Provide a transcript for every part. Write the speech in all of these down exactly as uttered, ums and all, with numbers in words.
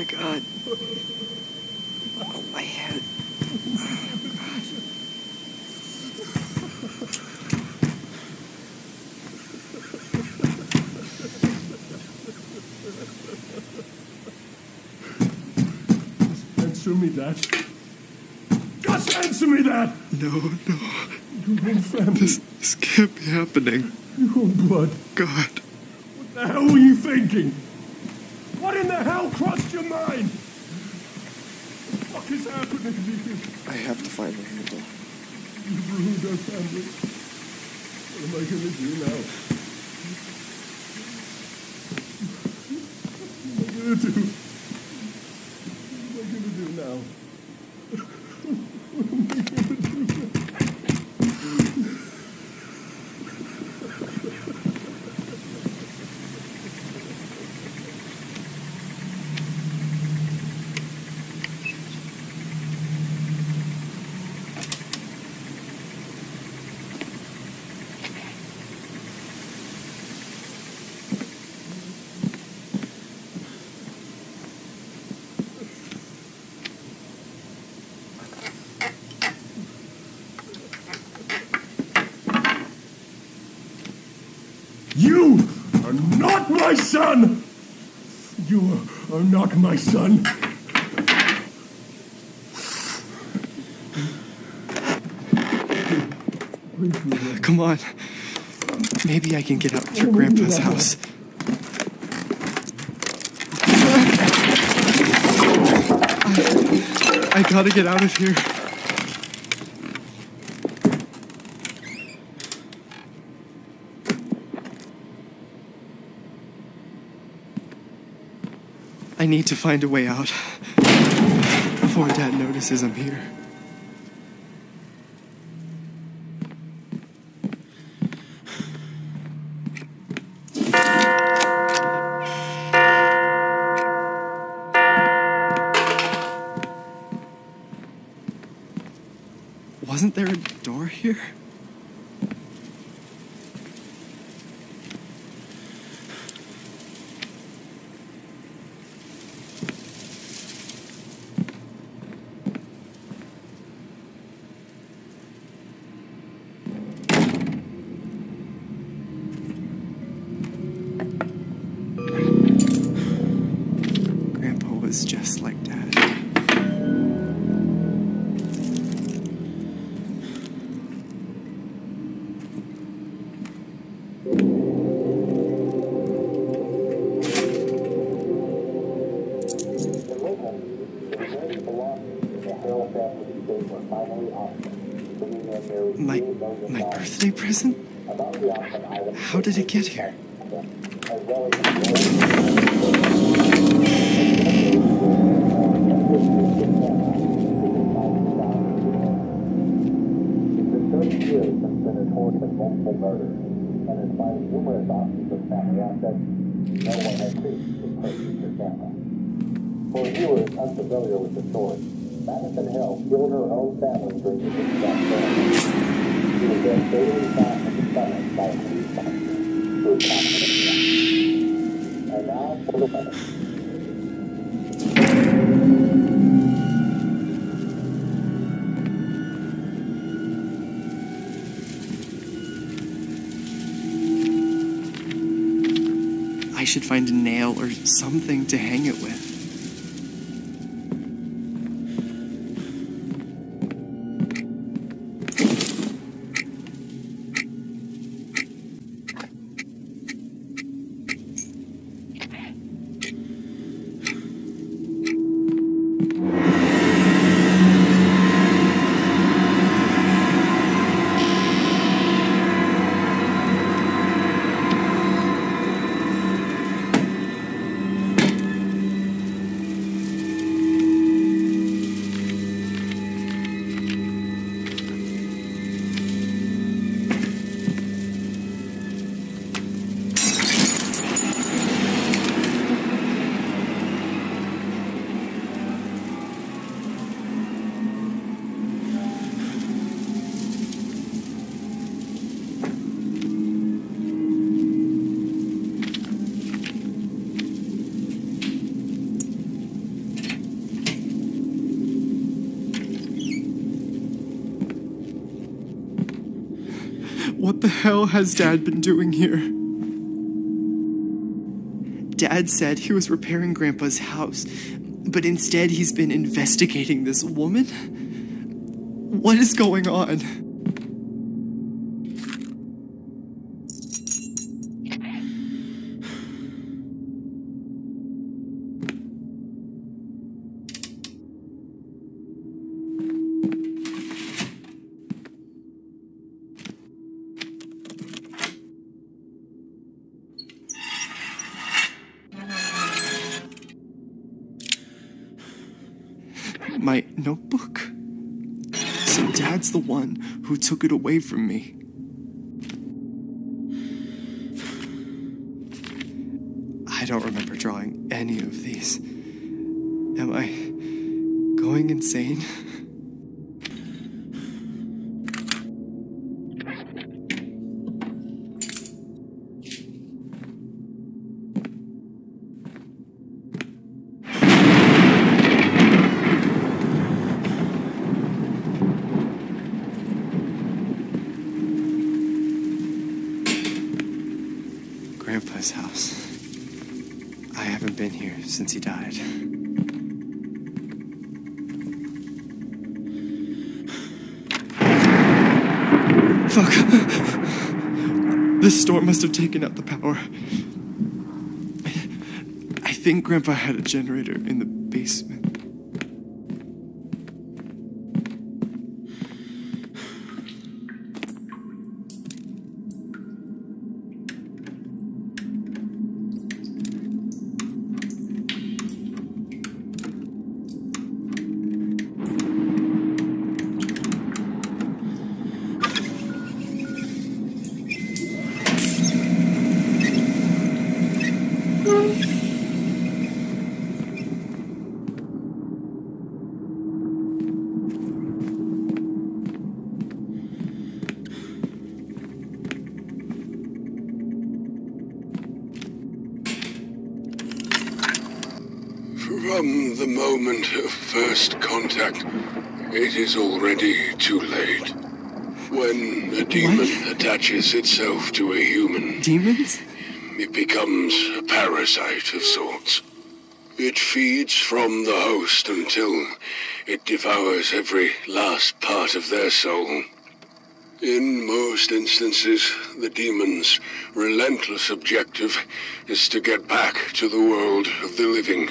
my God. Oh, my head. Oh, God. Answer me that. Just answer me that! No, no. Your own family. This, this can't be happening. Your own blood. God. What the hell were you thinking? What in the hell crossed your mind? What is happening to you? I have to find the handle. You've ruined our family. What am I gonna do now? What am I gonna do? What am I gonna do now? What am I gonna do now? You are not my son! You are not my son! Come on. Maybe I can get out to Grandpa's house. I, I gotta get out of here. I need to find a way out before Dad notices I'm here. Wasn't there a door here? Grandpa was just like Dad. My, my birthday present? How did it get here? Multiple murders, and in spite of numerous options of family assets, no one has reached to purchase her camera. For viewers unfamiliar with the story, Madison Hill killed her own family during the Woodstock ceremony. She was then fatally shot in the stomach by a police officer through confident death. And now for the weather. I should find a nail or something to hang it with. the hell has Dad been doing here? Dad said he was repairing Grandpa's house, but instead he's been investigating this woman? What is going on? My notebook? So Dad's the one who took it away from me. I don't remember drawing any of these. Am I going insane? Grandpa's house. I haven't been here since he died. Fuck. This storm must have taken out the power. I think Grandpa had a generator in the basement. From the moment of first contact, it is already too late. When a demon What? attaches itself to a human, Demons? it becomes a parasite of sorts. It feeds from the host until it devours every last part of their soul. In most instances, the demon's relentless objective is to get back to the world of the living.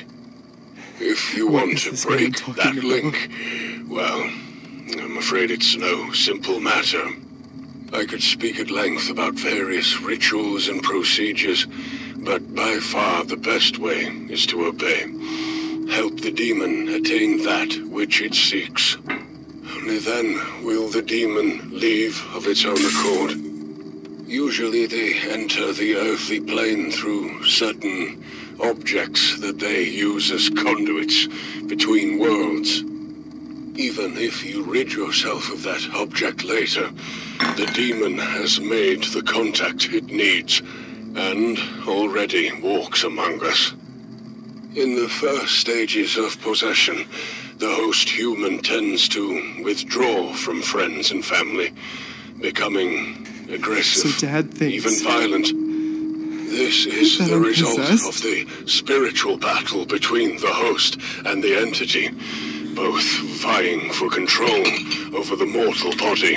If you What want is to this man break talking that about? link, well, I'm afraid it's no simple matter. I could speak at length about various rituals and procedures, but by far the best way is to obey. Help the demon attain that which it seeks. Only then will the demon leave of its own accord. Usually they enter the earthly plane through certain objects that they use as conduits between worlds. Even if you rid yourself of that object later, the demon has made the contact it needs, and already walks among us. In the first stages of possession, the host human tends to withdraw from friends and family, becoming aggressive, So Dad thinks even violent. This is that the I'm result possessed? of the spiritual battle between the host and the entity, both vying for control over the mortal body.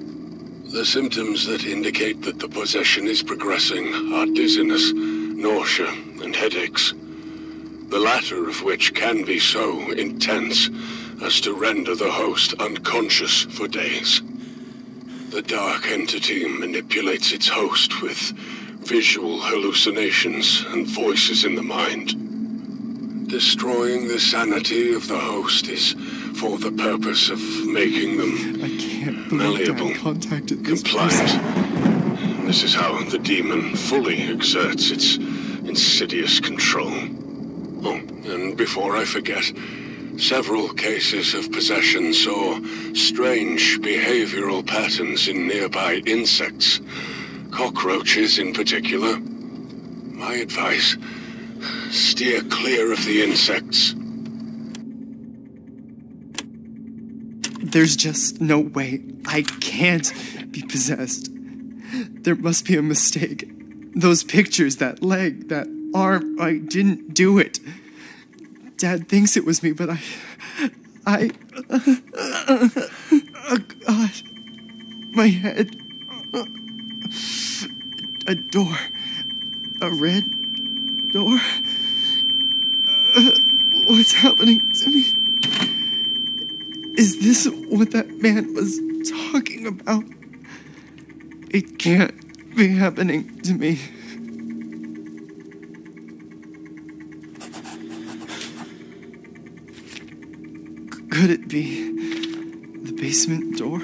The symptoms that indicate that the possession is progressing are dizziness, nausea, and headaches, the latter of which can be so intense as to render the host unconscious for days. The dark entity manipulates its host with visual hallucinations and voices in the mind. Destroying the sanity of the host is for the purpose of making them I can't believe malleable, Dad contacted this person. compliant. This is how the demon fully exerts its insidious control. Oh, and before I forget, several cases of possession saw strange behavioral patterns in nearby insects, cockroaches in particular. My advice, steer clear of the insects. There's just no way. I can't be possessed. There must be a mistake. Those pictures, that leg, that arm, I didn't do it. Dad thinks it was me, but I... I... Oh, God. My head. A door. A red door. Uh, what's happening to me? Is this what that man was talking about? It can't be happening to me. Could it be the basement door?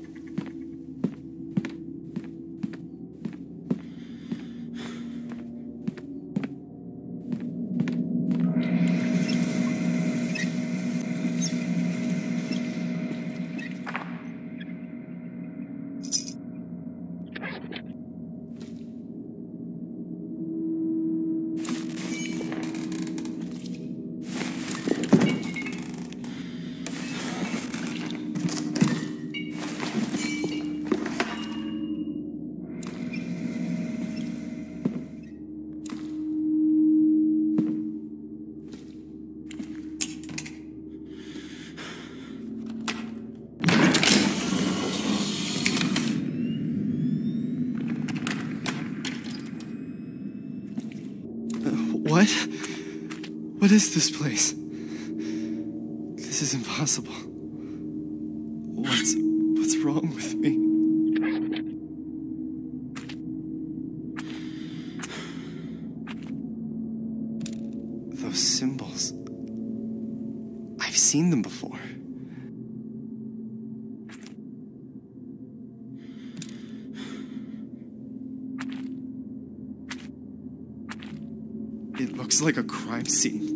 What? What is this place? This is impossible. What's... what's wrong with me? Those symbols... I've seen them before. It looks like a crime scene.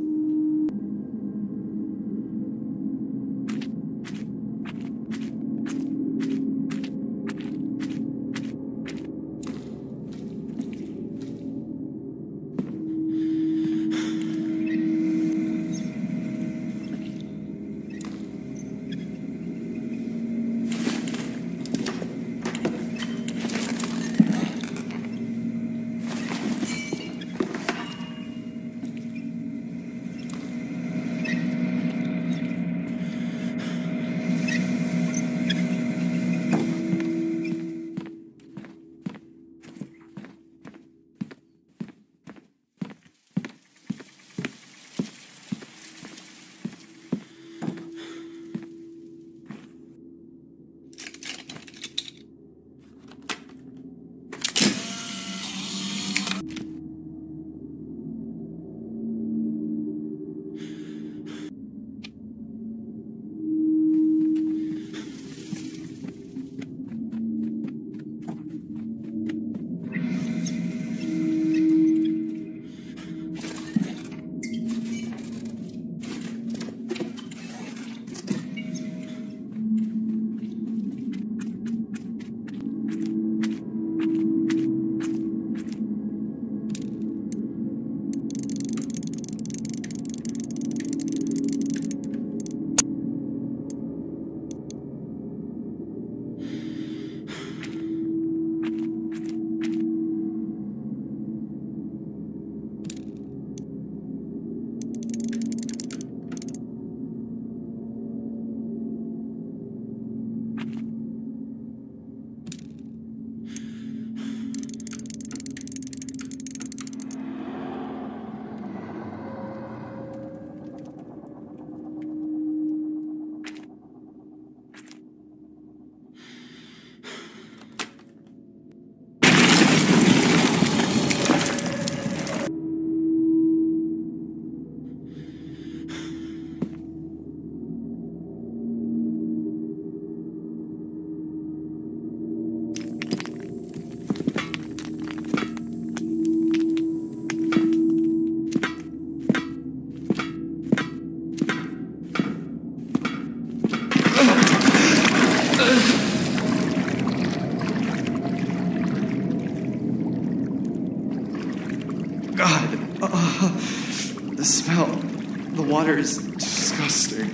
God, uh, the smell, the water is disgusting.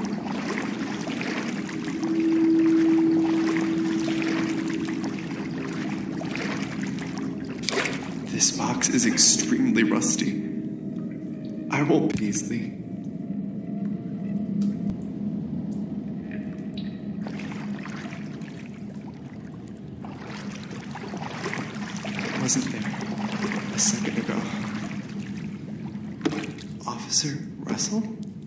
This box is extremely rusty. I won't easily. It wasn't there a second ago. Officer Russell?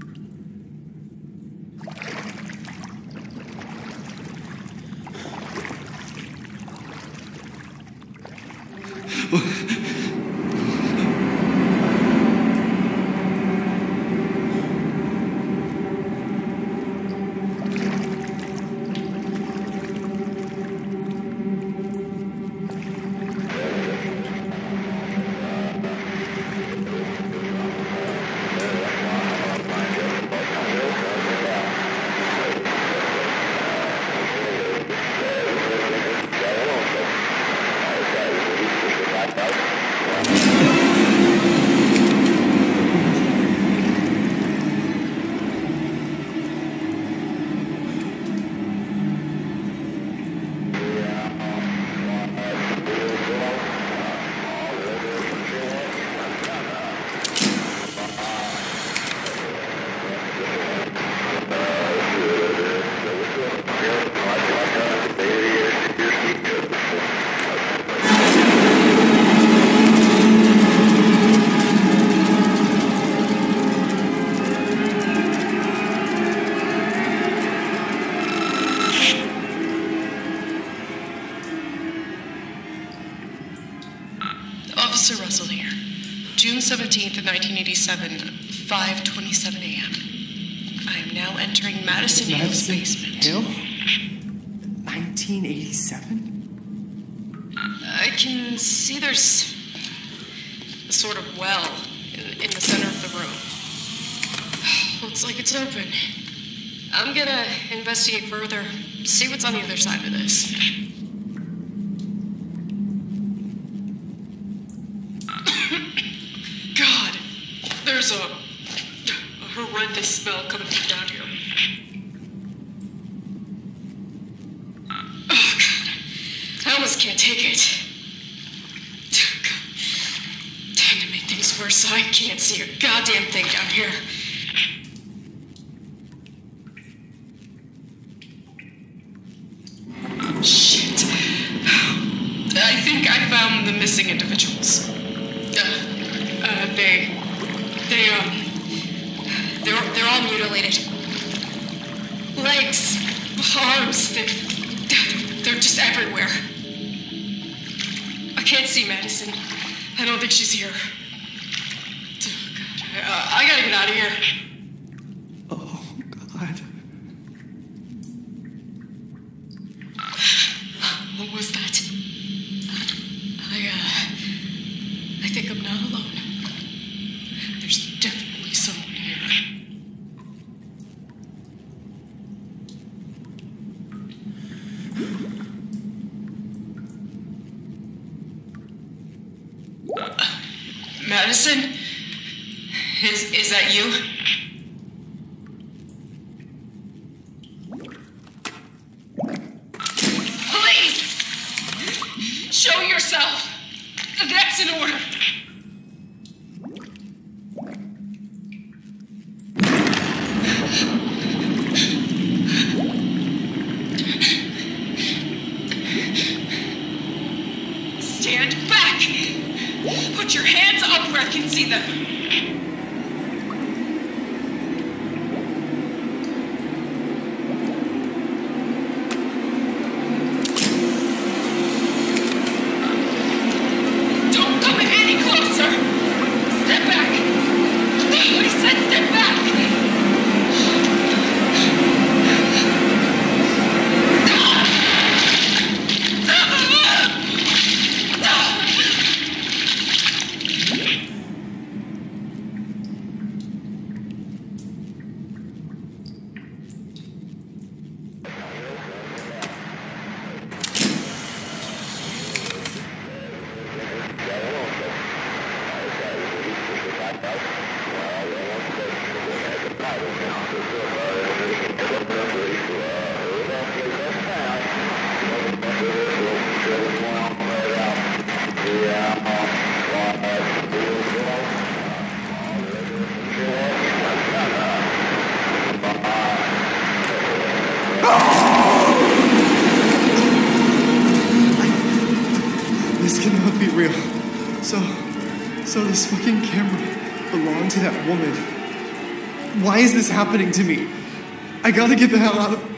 Officer Russell here. June seventeenth, nineteen eighty-seven, five twenty-seven a m I am now entering Madison Hill's basement. Hill? nineteen eighty-seven? I can see there's a sort of well in, in the center of the room. Looks like it's open. I'm gonna investigate further, see what's on the other side of this. God, there's a, a horrendous smell coming from down here. Oh, God. I almost can't take it. Trying to make things worse so I can't see a goddamn thing down here. Shit. I think I found the missing individuals. Uh, uh, they, they, um, they're, they're all mutilated. Legs, arms, they're, they're just everywhere. I can't see Madison. I don't think she's here. Oh, God. Uh, I gotta get out of here. Oh, God. What was that? I, uh, I think I'm not alone. There's definitely someone here. Uh, Madison? Is, is that you? Please! Show yourself! That's in order! Stand back! Put your hands up where I can see them! Don't come any closer! Step back! I said step back! real. So, so this fucking camera belonged to that woman. Why is this happening to me? I gotta get the hell out of...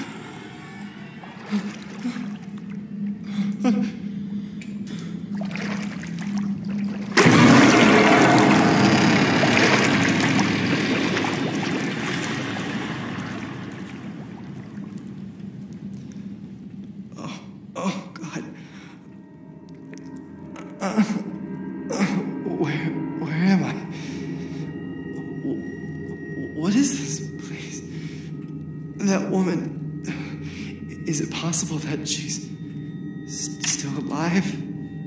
Oh, oh, God. Uh, uh, where, where am I? What is this place? That woman... Is it possible that she's s- still alive?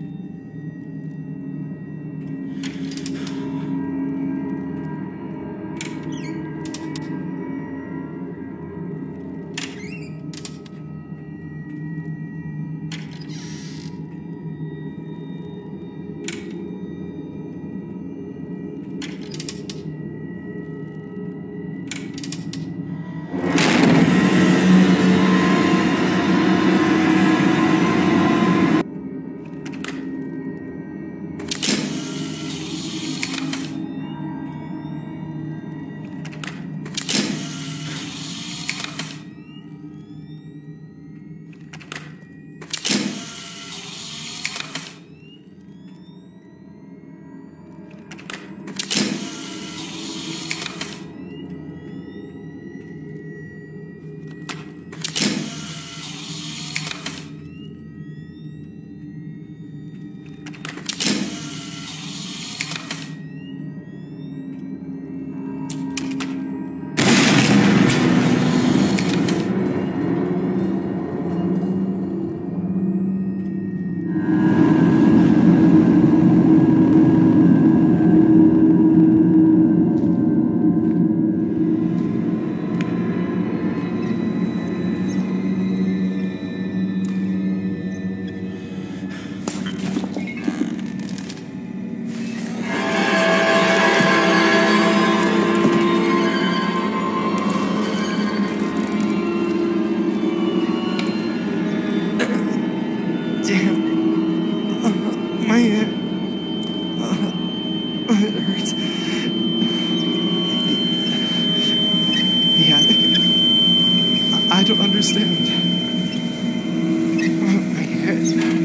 My head. Uh, it hurts. The attic. I, I don't understand. My head.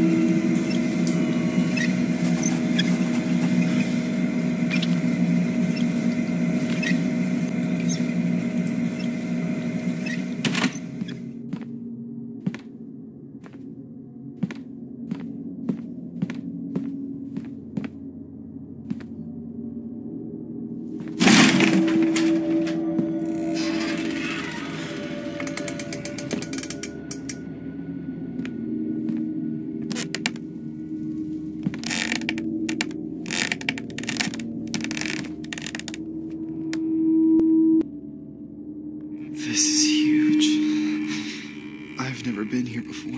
This is huge. I've never been here before.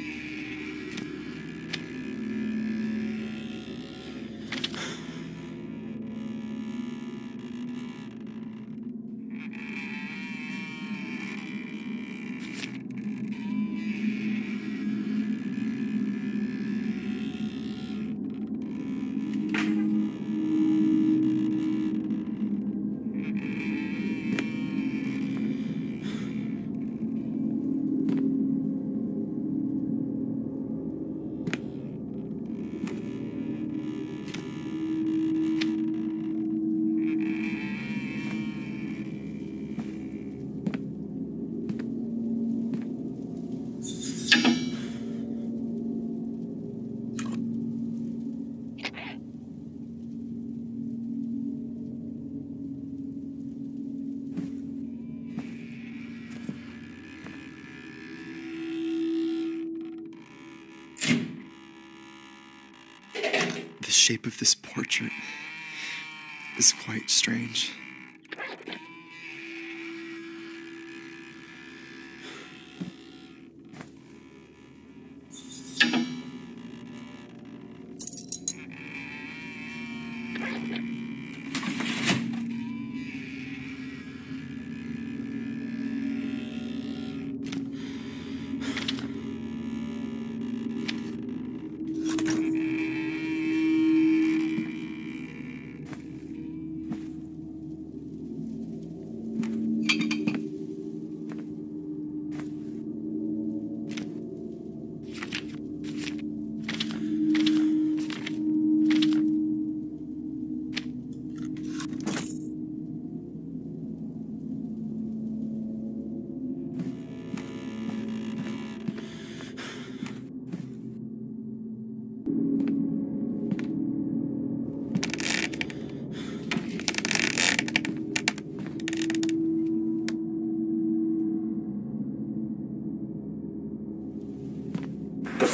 The shape of this portrait is quite strange.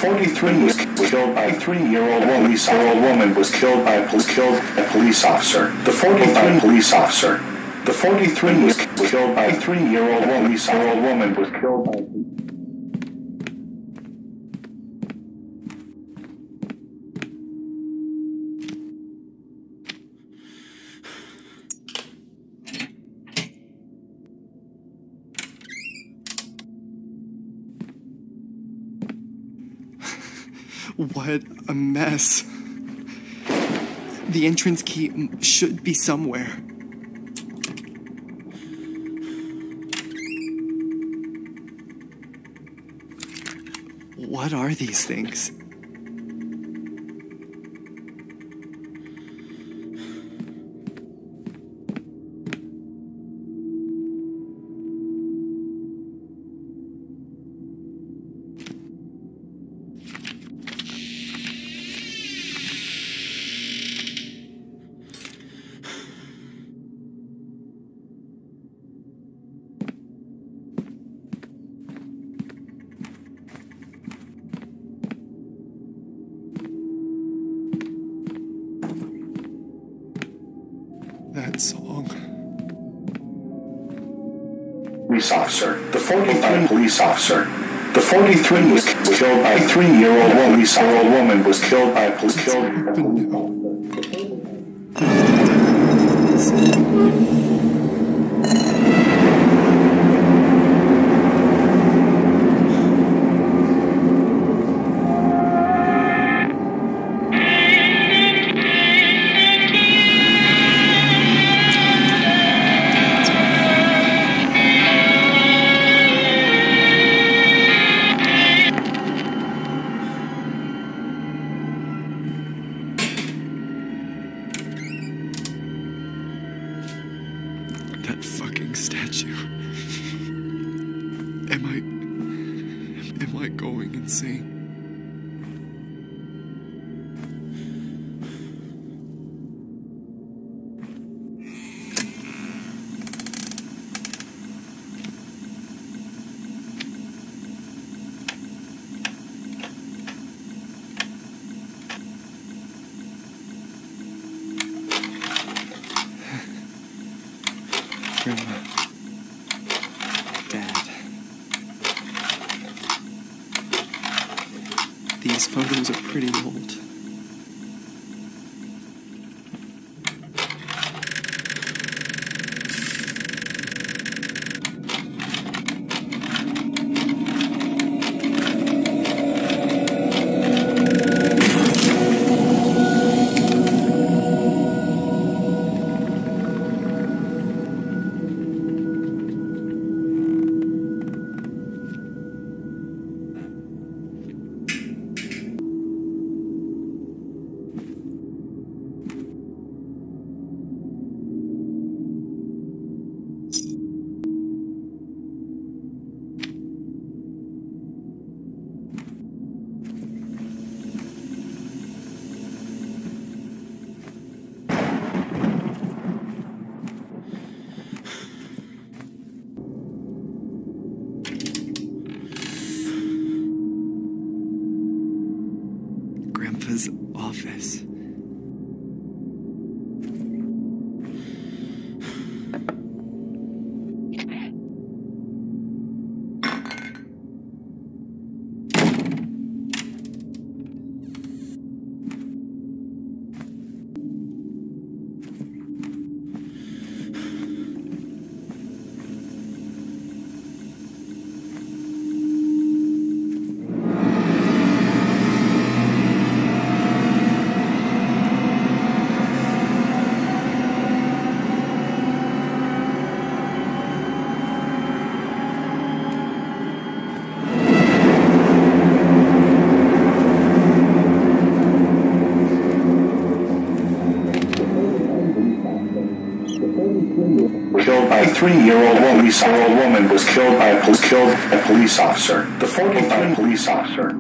forty-three was killed by a three-year-old woman. Year-old woman was killed by a pol- killed a police officer. The forty-three police officer. The forty-three was killed by a three-year-old woman. Year-old woman was killed by. What a mess. The entrance key m- should be somewhere. What are these things? That song. Police officer. The forty-three police officer. The forty-three was killed by a three-year-old woman. Year-old woman was killed by a police killed. That fucking statue. Am I... Am I going insane? Grandma. Dad. These photos are pretty old. Grandpa's office. Killed by a three-year-old woman. Year-old woman was killed by a pol- killed a police officer. The forty-three police officer.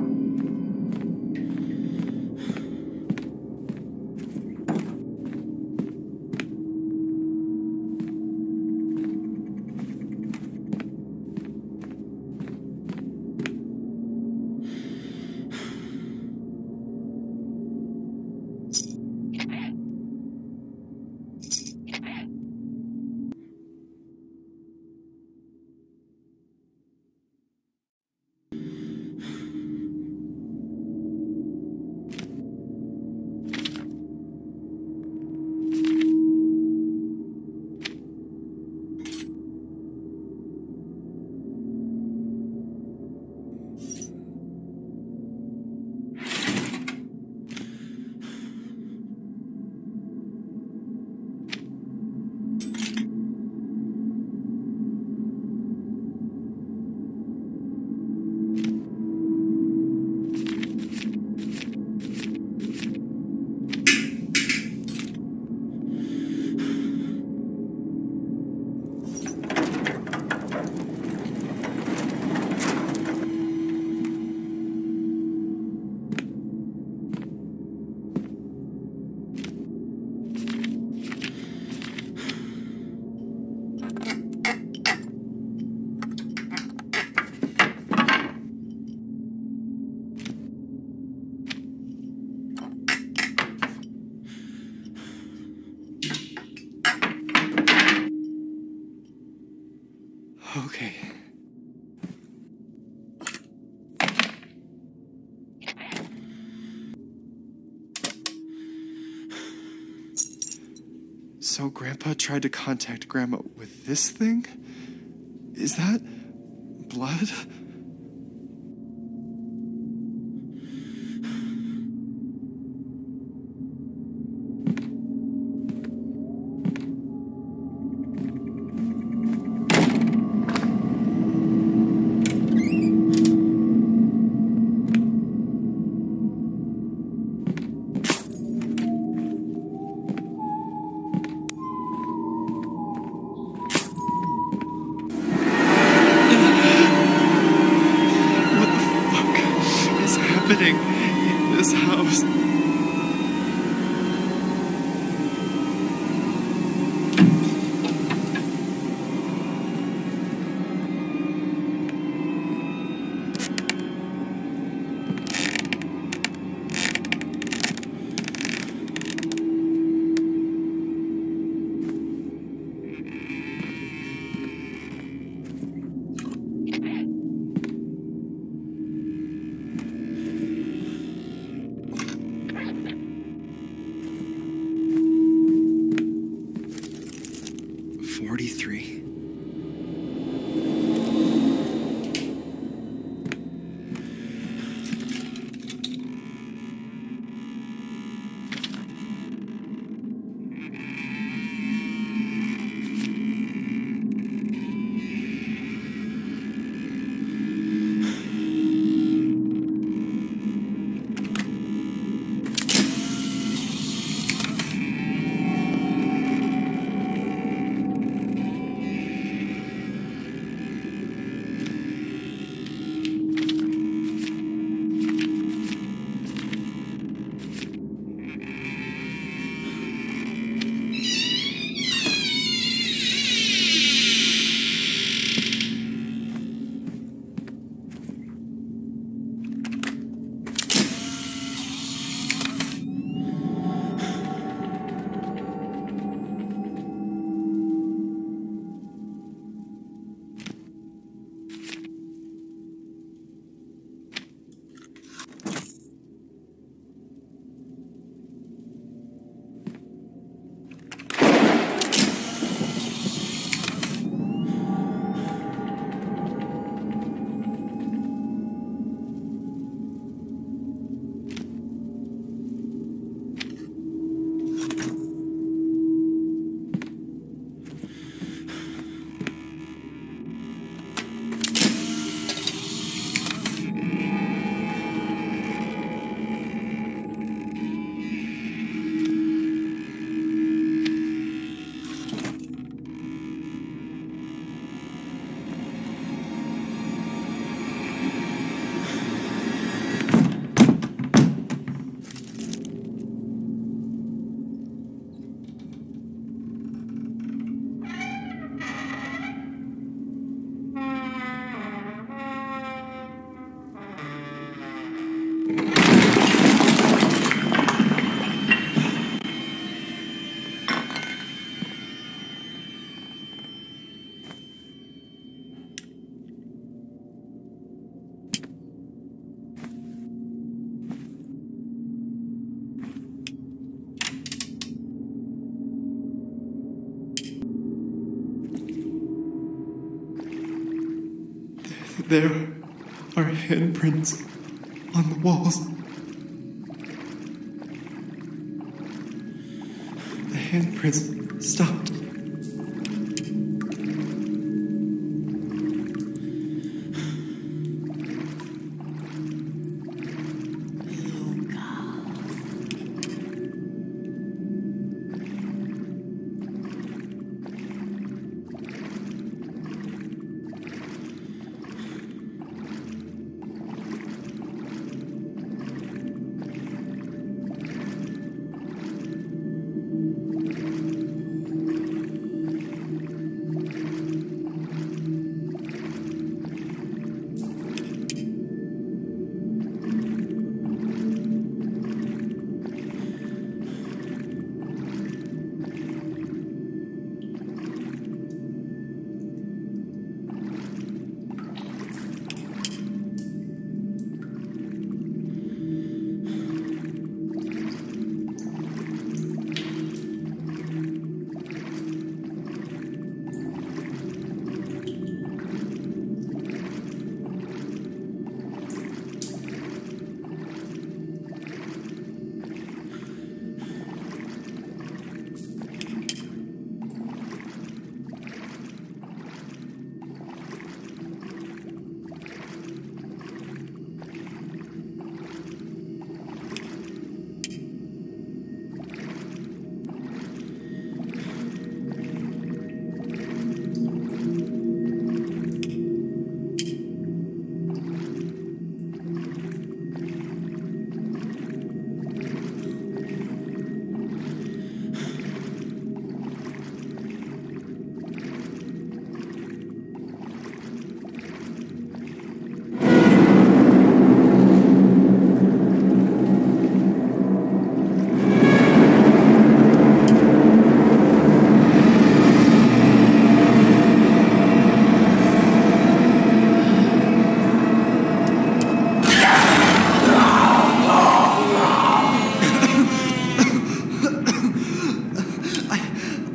Okay. So Grandpa tried to contact Grandma with this thing? Is that blood? In this house. forty-three. There are handprints on the walls. The handprints stopped.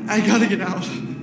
I gotta get out.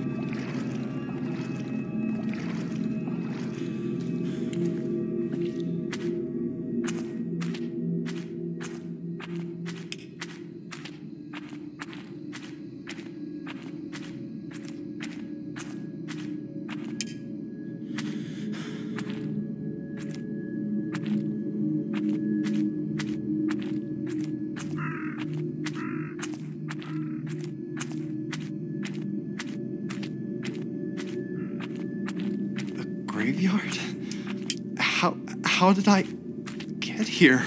Graveyard? How how did I get here?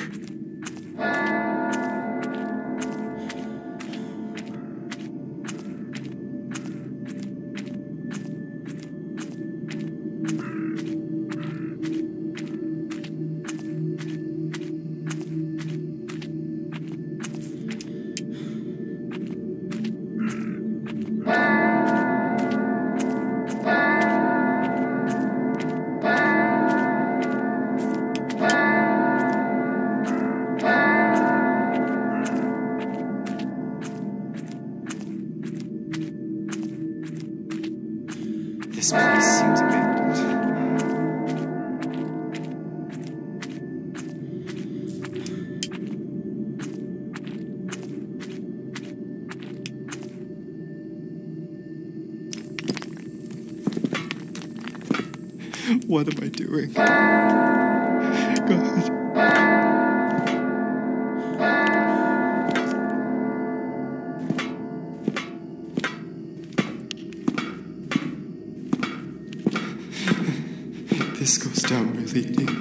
This place seems abandoned. What am I doing? God. This goes down really deep.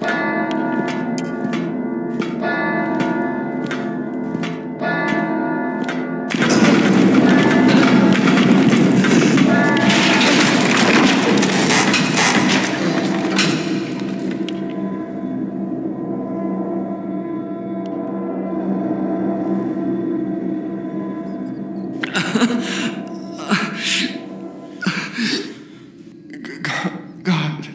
God,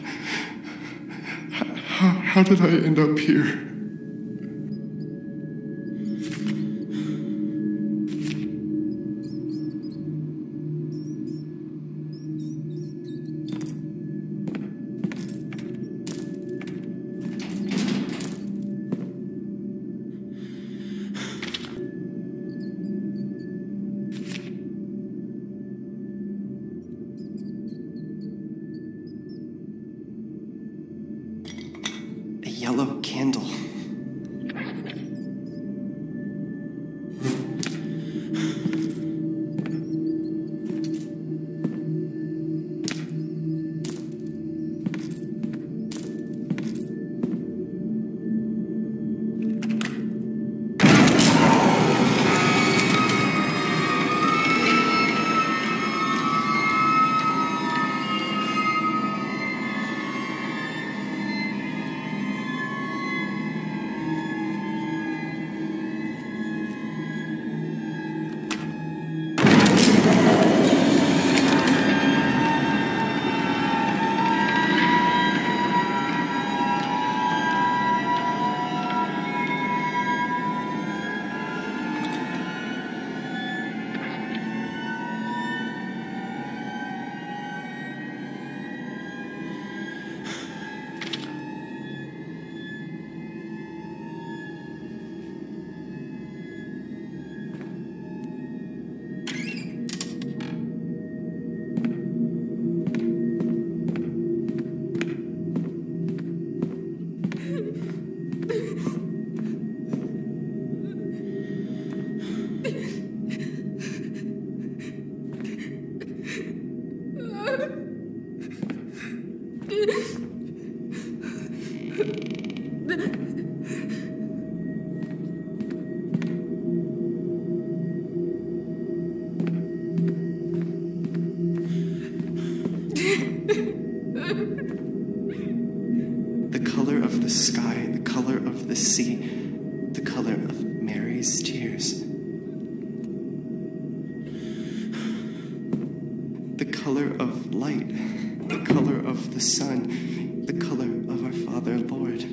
how, how did I end up here? A yellow candle. The color of the sky, the color of the sea, the color of Mary's tears. The color of light, the color of the sun, the color of our Father, Lord.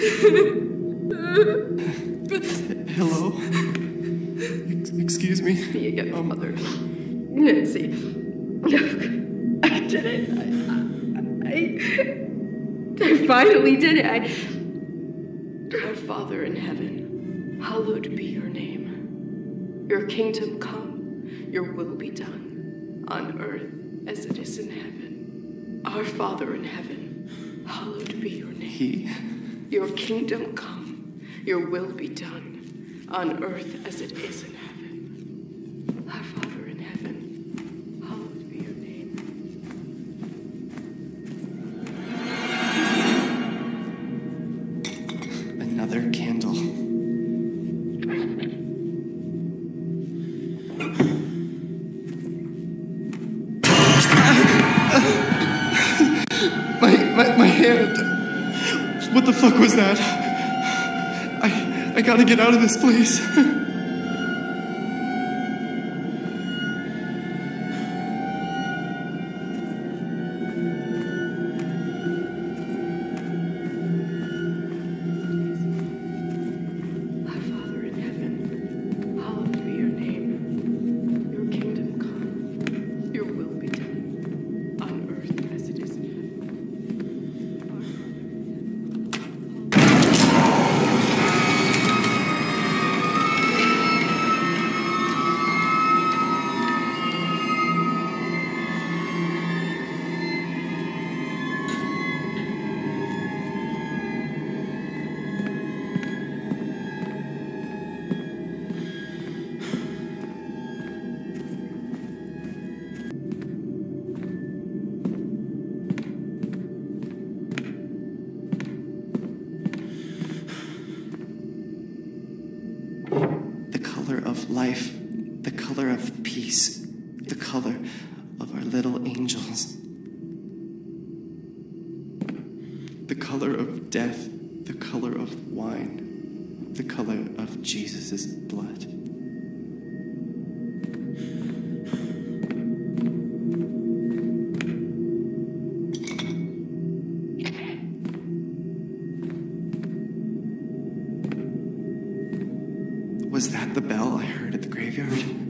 Hello? Ex- excuse me? Me again, um, Mother. Nancy. I did it. I, I, I finally did it. I, our Father in heaven, hallowed be your name. Your kingdom come, your will be done, on earth as it is in heaven. Our Father in heaven, hallowed be your name. He... Your kingdom come, your will be done, on earth as it is in heaven. Our Father in heaven, hallowed be your name. Another candle. my, my, my hand. What the fuck was that? I, I gotta get out of this place. Our Father in heaven, hallowed be your name. Your kingdom come, your will be done, on earth as it is in heaven. Our The color of life, the color of peace, the color of our little angels. The color of death, the color of wine, the color of Jesus' blood. Was that the bell I heard at the graveyard?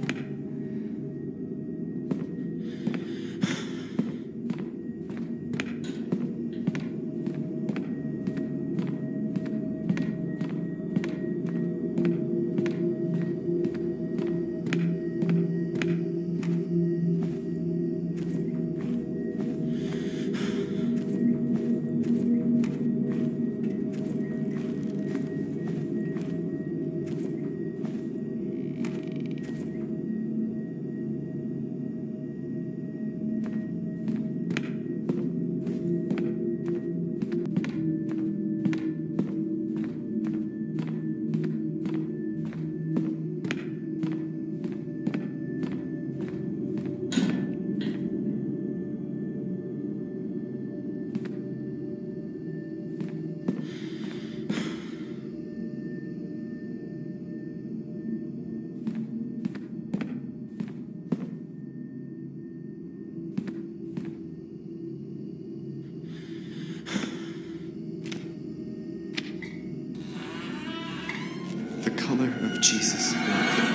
The color of Jesus' blood.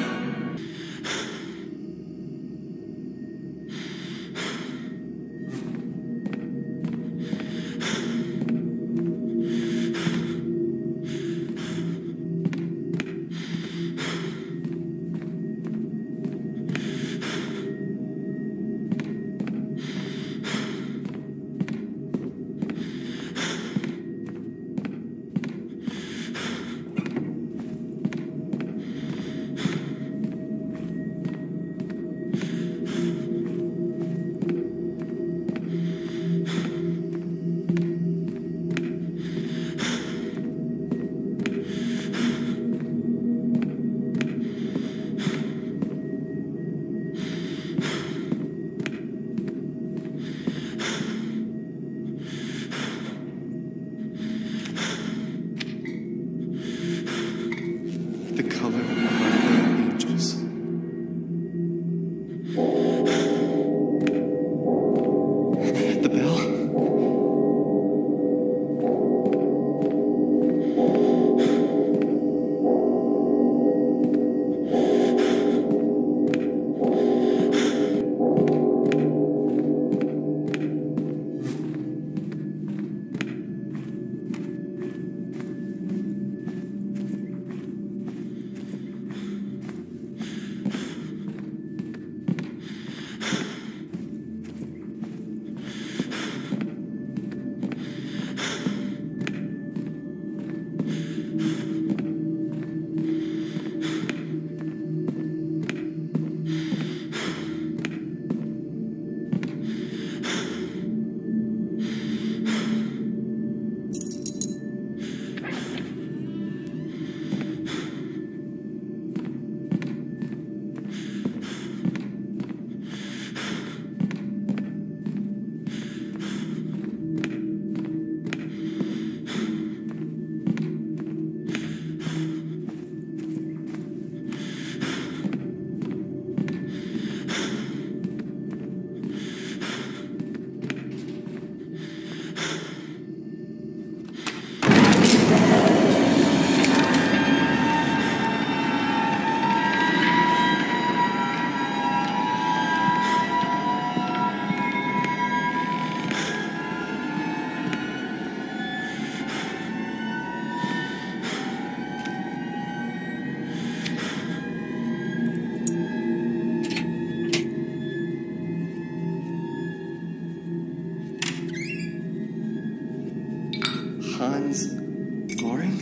boring?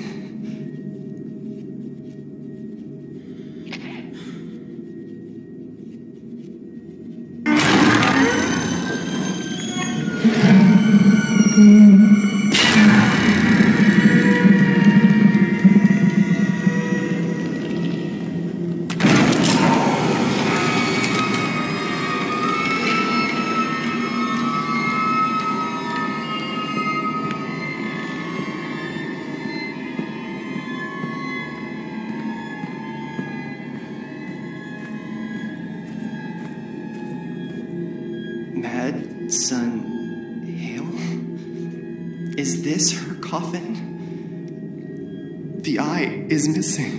Madison Hale? Is this her coffin? The eye is missing.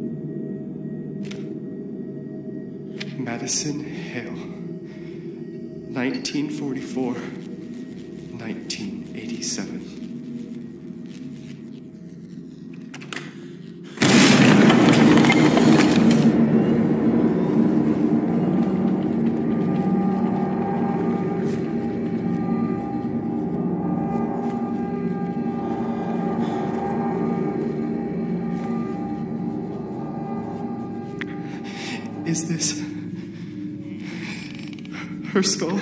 Madison Hale, nineteen forty-four, nineteen eighty-seven. Is this her skull?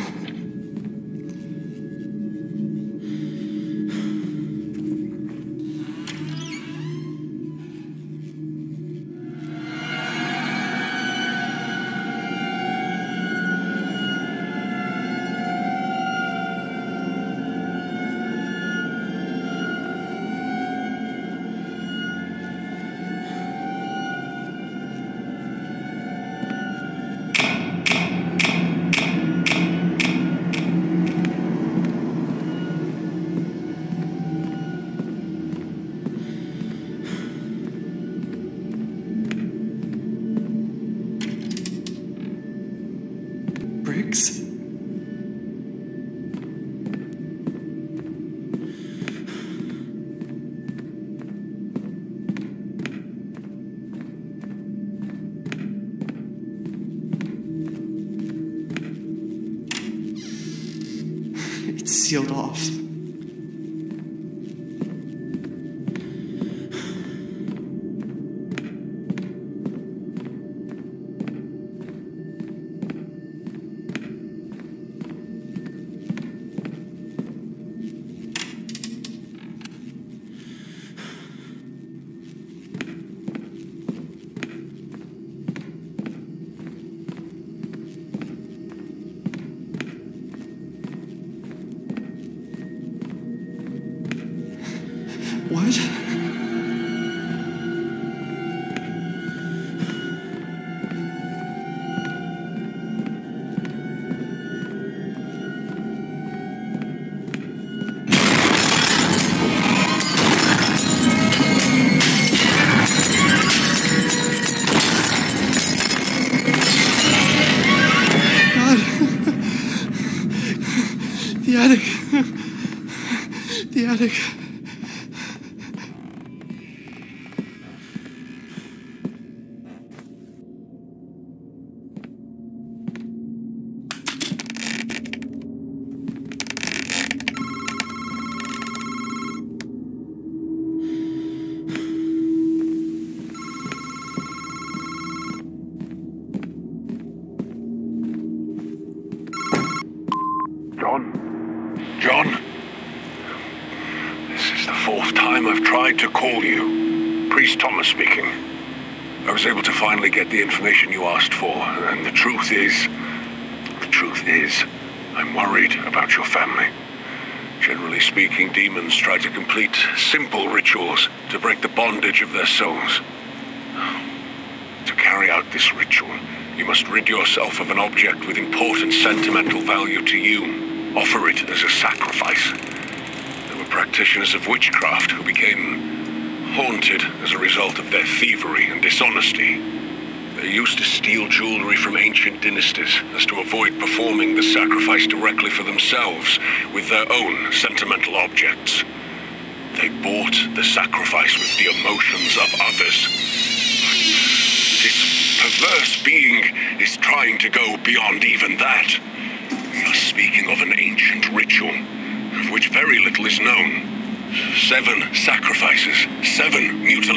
Bricks? It's sealed off. What? God. The attic. The attic. John? John? This is the fourth time I've tried to call you. Priest Thomas speaking. I was able to finally get the information you asked for, and the truth is... The truth is, I'm worried about your family. Generally speaking, demons try to complete simple rituals to break the bondage of their souls. To carry out this ritual, you must rid yourself of an object with important sentimental value to you. Offer it as a sacrifice. There were practitioners of witchcraft who became haunted as a result of their thievery and dishonesty. They used to steal jewelry from ancient dynasties as to avoid performing the sacrifice directly for themselves with their own sentimental objects. They bought the sacrifice with the emotions of others. This perverse being is trying to go beyond even that. We are speaking of an ancient ritual, of which very little is known. Seven sacrifices,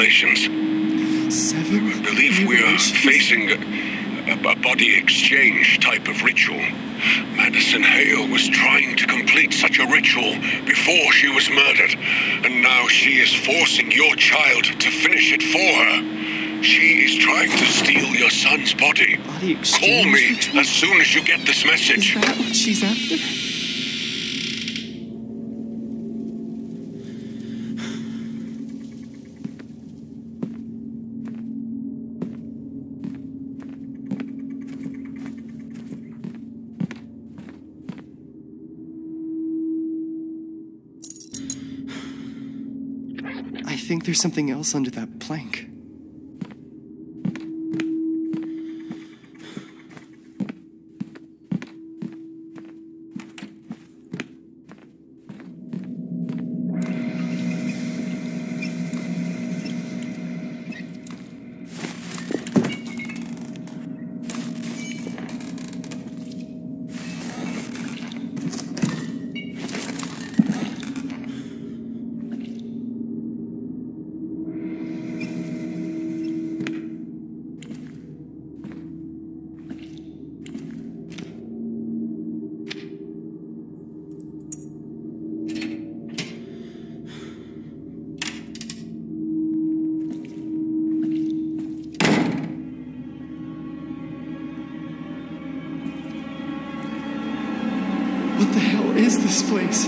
mutilations. Seven I believe we are mutilations? facing a, a body exchange type of ritual. Madison Hale was trying to complete such a ritual before she was murdered, and now she is forcing your child to finish it for her. She is trying to steal your son's body. Body exchange Call me ritual? as soon as you get this message. Is that what she's after? I think there's something else under that plank. What the hell is this place?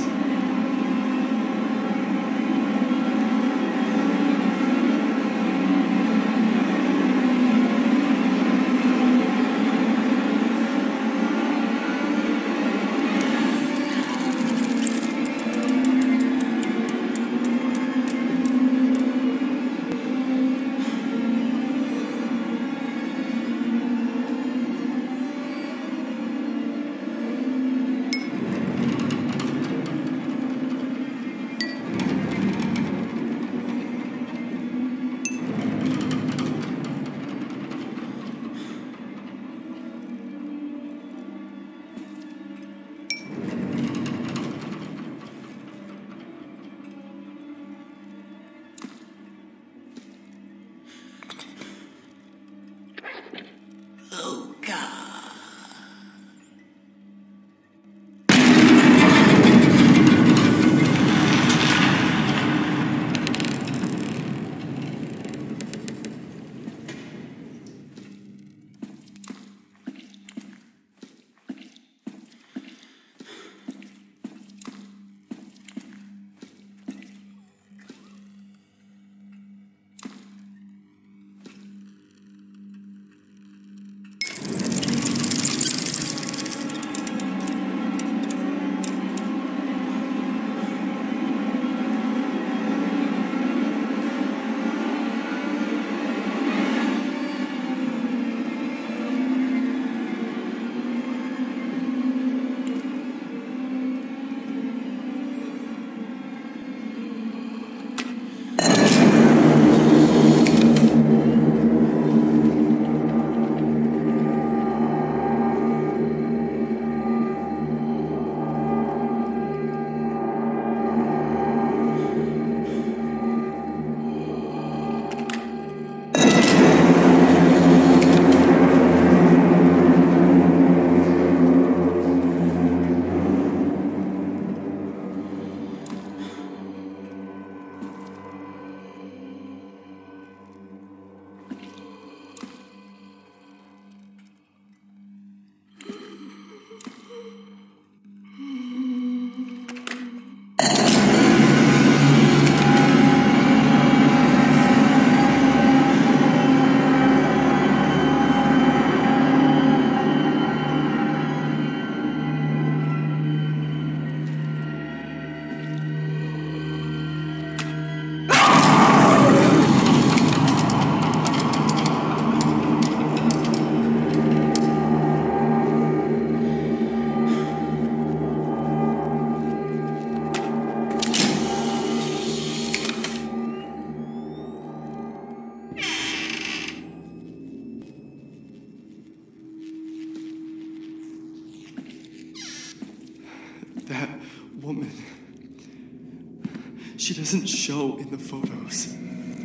That woman, she doesn't show in the photos.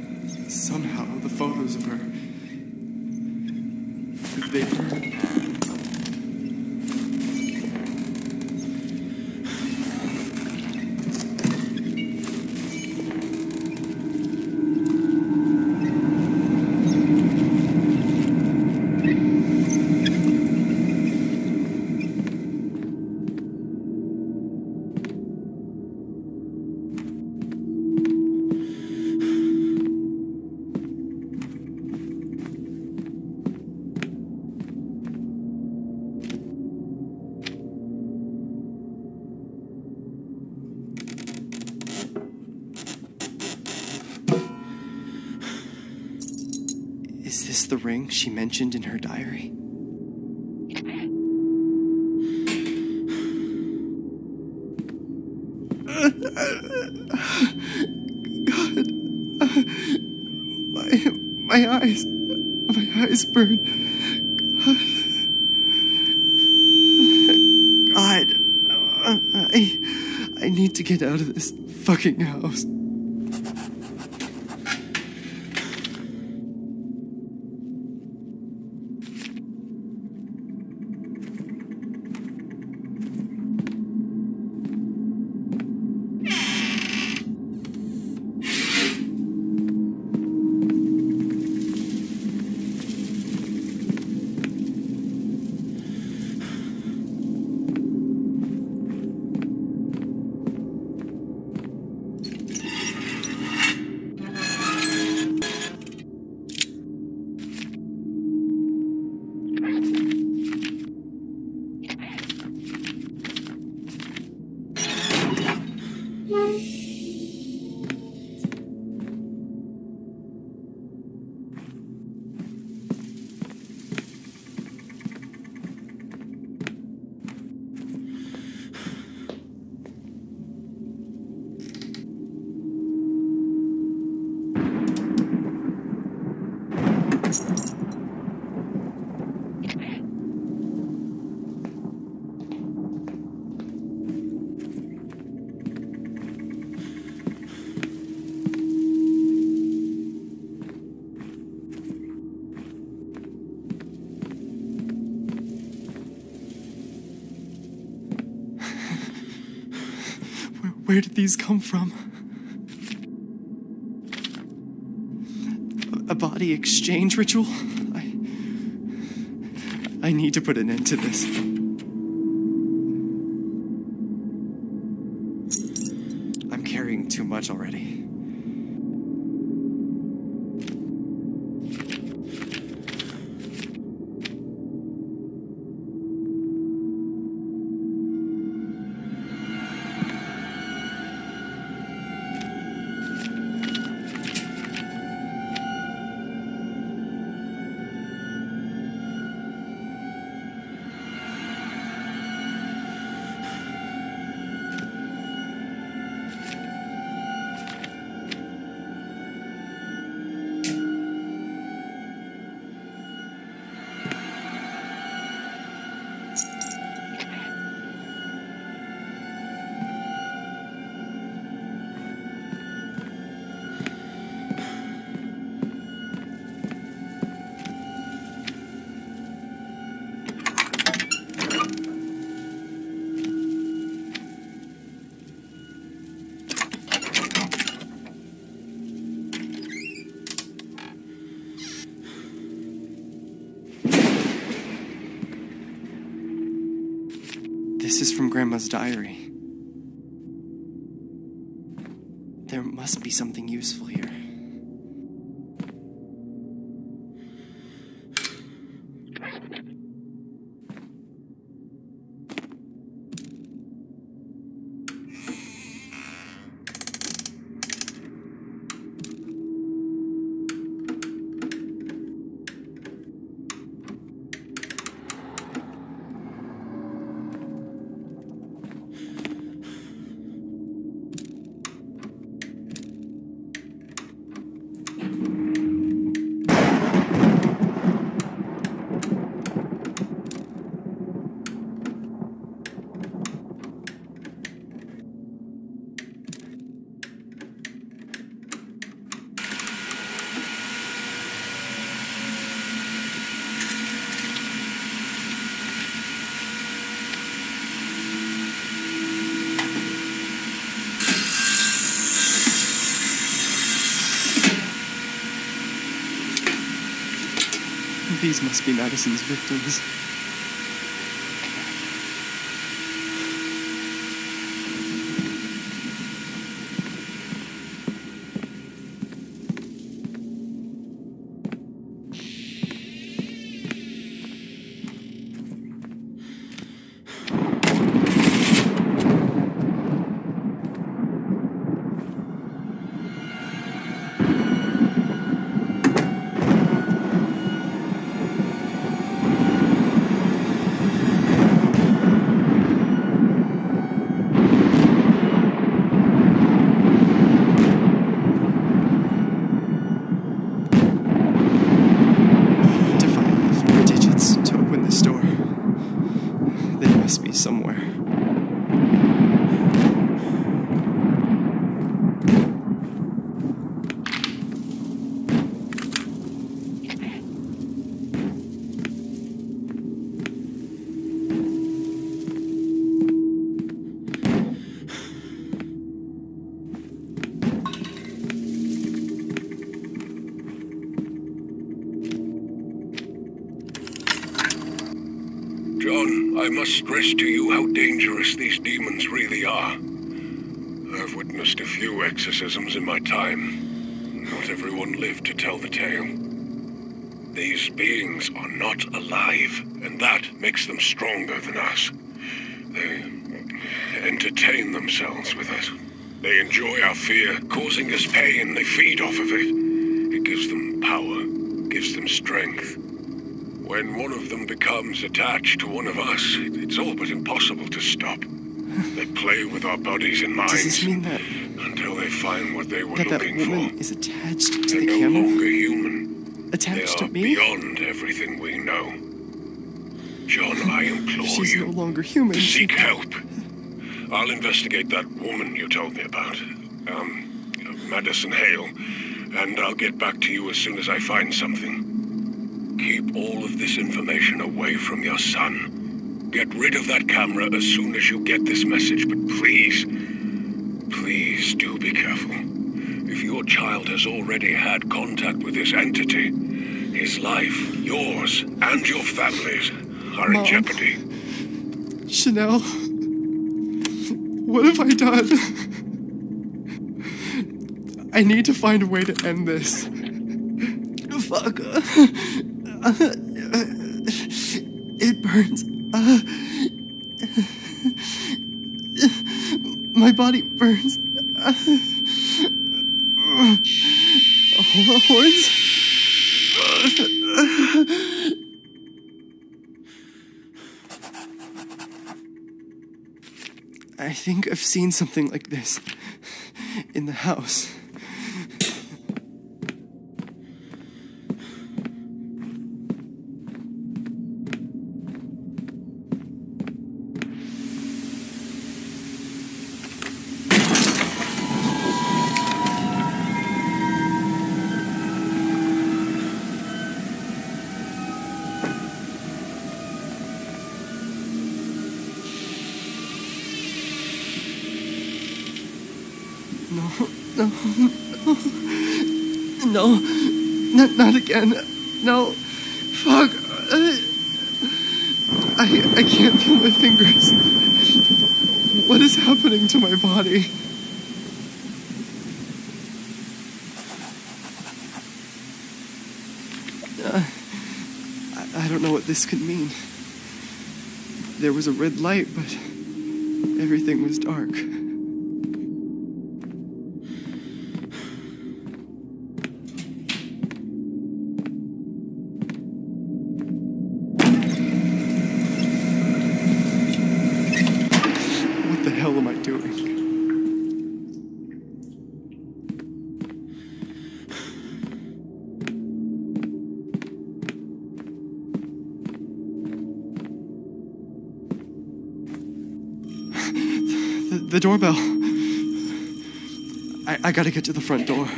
Somehow, the photos of her, they burned. Is this the ring she mentioned in her diary? God, my my eyes, my eyes burn. God, God, I I need to get out of this fucking house. Where did these come from? A body exchange ritual? I... I need to put an end to this. I'm carrying too much already. This is from Grandma's diary. There must be something useful here. These must be Madison's victims. Somewhere. John, I must stress to you how dangerous these demons really are. I've witnessed a few exorcisms in my time. Not everyone lived to tell the tale. These beings are not alive, and that makes them stronger than us. They entertain themselves with us. They enjoy our fear, causing us pain. They feed off of it. It gives them power, gives them strength. When one of them becomes attached to one of us, it's all but impossible to stop. They play with our bodies and minds. Does this mean that until they find what they were that, looking that woman for. is attached to They're the no camera? longer human. Attached they to are me? beyond everything we know. John, I implore She's you. no longer human. Seek help. I'll investigate that woman you told me about. Um, Madison Hale. And I'll get back to you as soon as I find something. Keep all of this information away from your son. Get rid of that camera as soon as you get this message, but please, please do be careful. If your child has already had contact with this entity, his life, yours, and your family's are Mom. in jeopardy. Chanel, what have I done? I need to find a way to end this. Fuck. It burns. My body burns. Horns? I think I've seen something like this in the house. No, no, no, no, not, not again. No, fuck. Uh, I, I can't feel my fingers. What is happening to my body? Uh, I, I don't know what this could mean. There was a red light, but everything was dark. What the hell am I doing? The, the doorbell. I, I gotta get to the front door.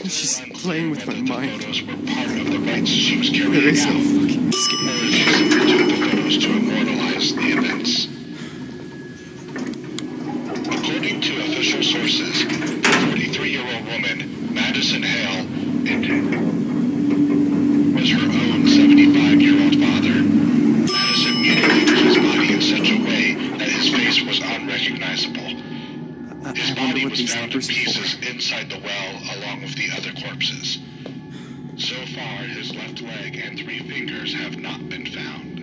She's playing with my mind. Photos were part of the rites she was carrying There is no out, fucking or escape. if she simply took the photos to immortalize the events. According to official sources, the forty-three-year-old woman, Madison Hale, was her own seventy-five-year-old father. Madison mutilated his body in such a way that his face was unrecognizable. His I body wonder what was these found in numbers are pieces for. inside the well along with the other corpses. So far, his left leg and three fingers have not been found.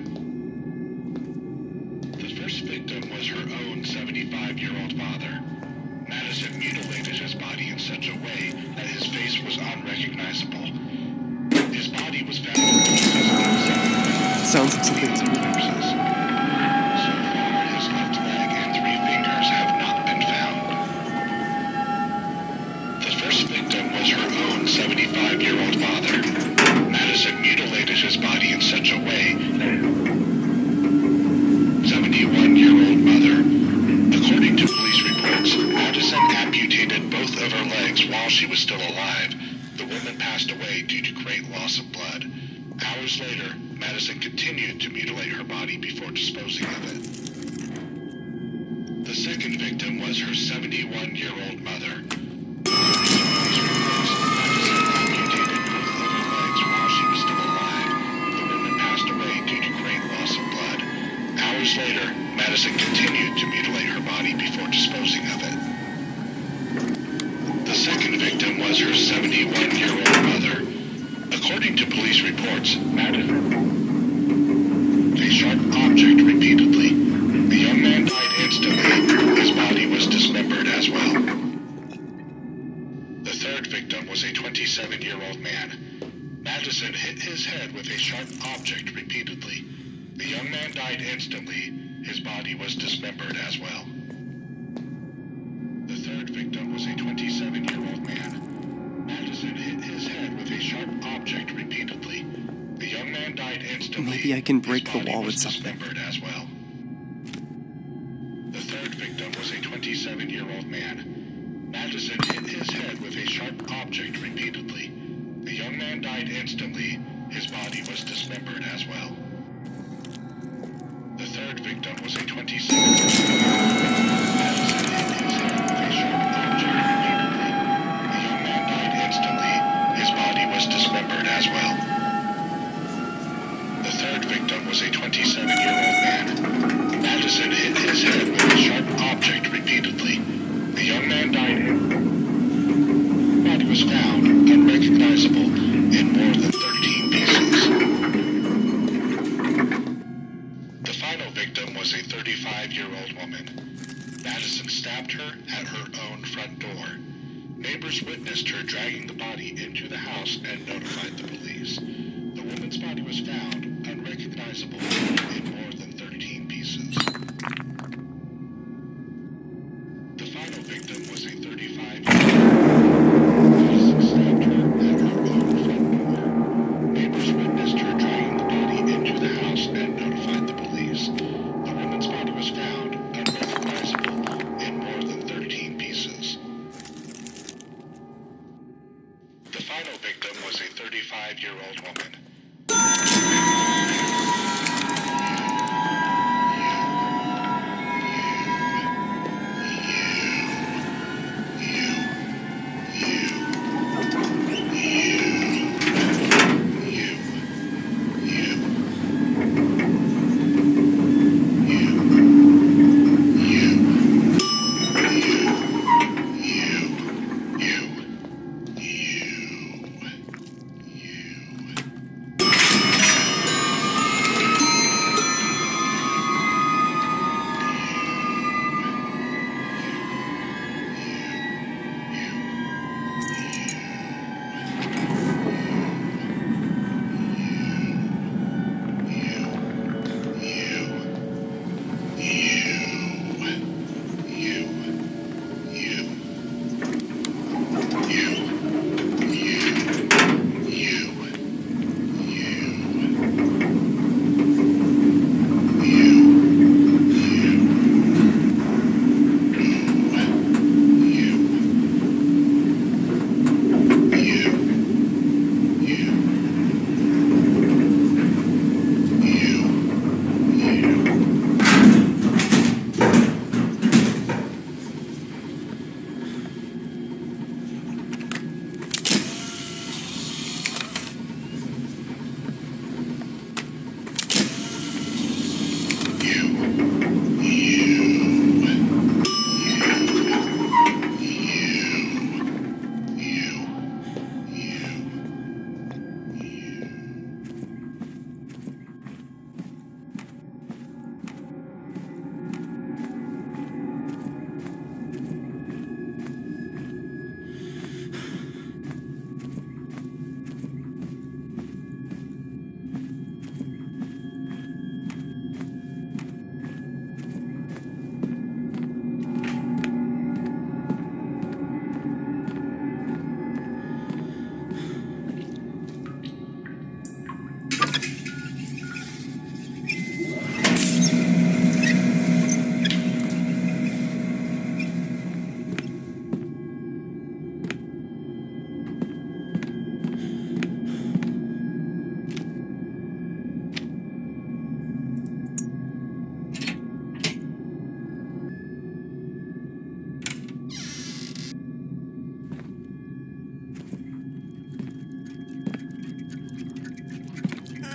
The first victim was her own seventy-five-year-old father. Madison mutilated his body in such a way that his face was unrecognizable. His body was found in pieces inside the well. Sounds like something's moving. Corpses. So far, his left leg and three fingers have not been found. The first victim was her own seventy-five-year-old father. Madison mutilated his body in such a way that seventy-one-year-old mother. According to police reports, Madison amputated both of her legs while she was still alive. The woman passed away due to great loss of blood. Hours later, Madison continued to mutilate her body before disposing of it. The second victim was her seventy-one-year-old mother. Hours later, Madison continued to mutilate her body before disposing of it. The second victim was her seventy-one-year-old mother. According to police reports, Madison a sharp object repeatedly. The young man died instantly. His body was dismembered as well. The third victim was a twenty-seven-year-old man. Madison hit his head with a sharp object repeatedly. The young man died instantly. His body was dismembered as well. The third victim was a twenty-seven-year-old man. Madison hit his head with a sharp object repeatedly. The young man died instantly. Maybe I can break His the wall body with was something. dismembered as well. The third victim was a twenty-seven-year-old man. Madison hit his head with a sharp object repeatedly. The young man died instantly. His body was dismembered as well. The third victim was a twenty-seven-year-old man. Madison hit his head with a sharp object repeatedly. The young man died instantly. His body was dismembered as well. The third victim was a twenty-seven-year-old man. Madison hit his head with a sharp object repeatedly. The young man died instantly. His body was found unrecognizable in more than thirteen pieces. The final victim was a thirty-five-year-old woman. Madison stabbed her at her own front door. Neighbors witnessed her dragging the body into the house and notified the police. The woman's body was found unrecognizable in more than thirteen pieces. The final victim was a thirty-five-year-old woman. Madison stabbed her at her own front door. Neighbors witnessed her dragging the body into the house and notified the police. The woman's body was found unrecognizable in more than thirteen pieces. The final victim was a thirty-five-year-old woman.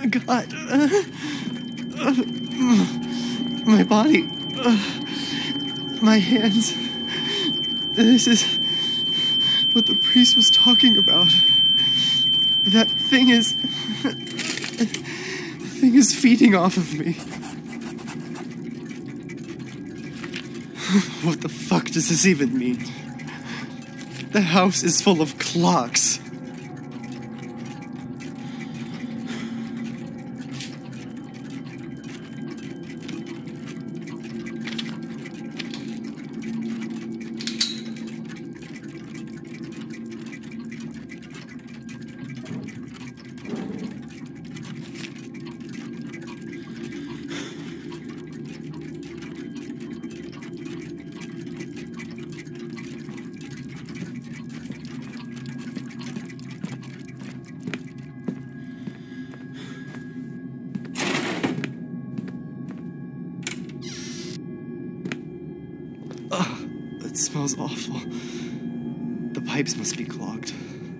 God. Uh, uh, my body. Uh, my hands. This is what the priest was talking about. That thing is... the thing is feeding off of me. What the fuck does this even mean? The house is full of clocks. It smells awful. The pipes must be clogged.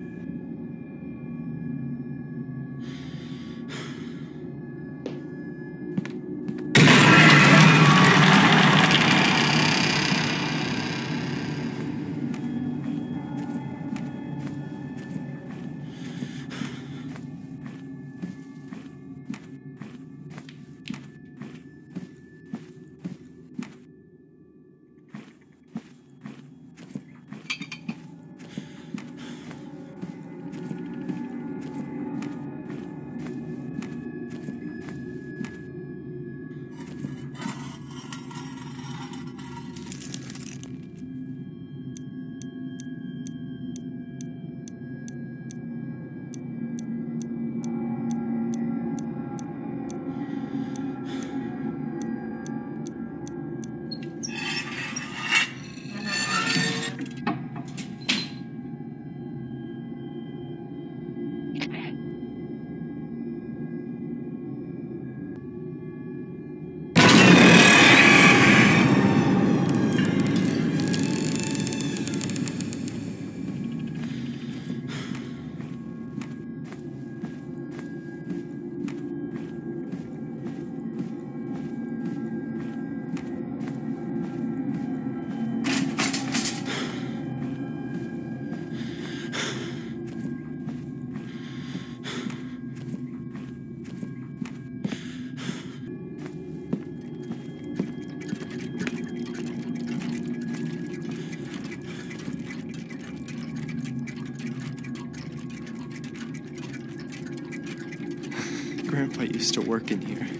Grandpa used to work in here.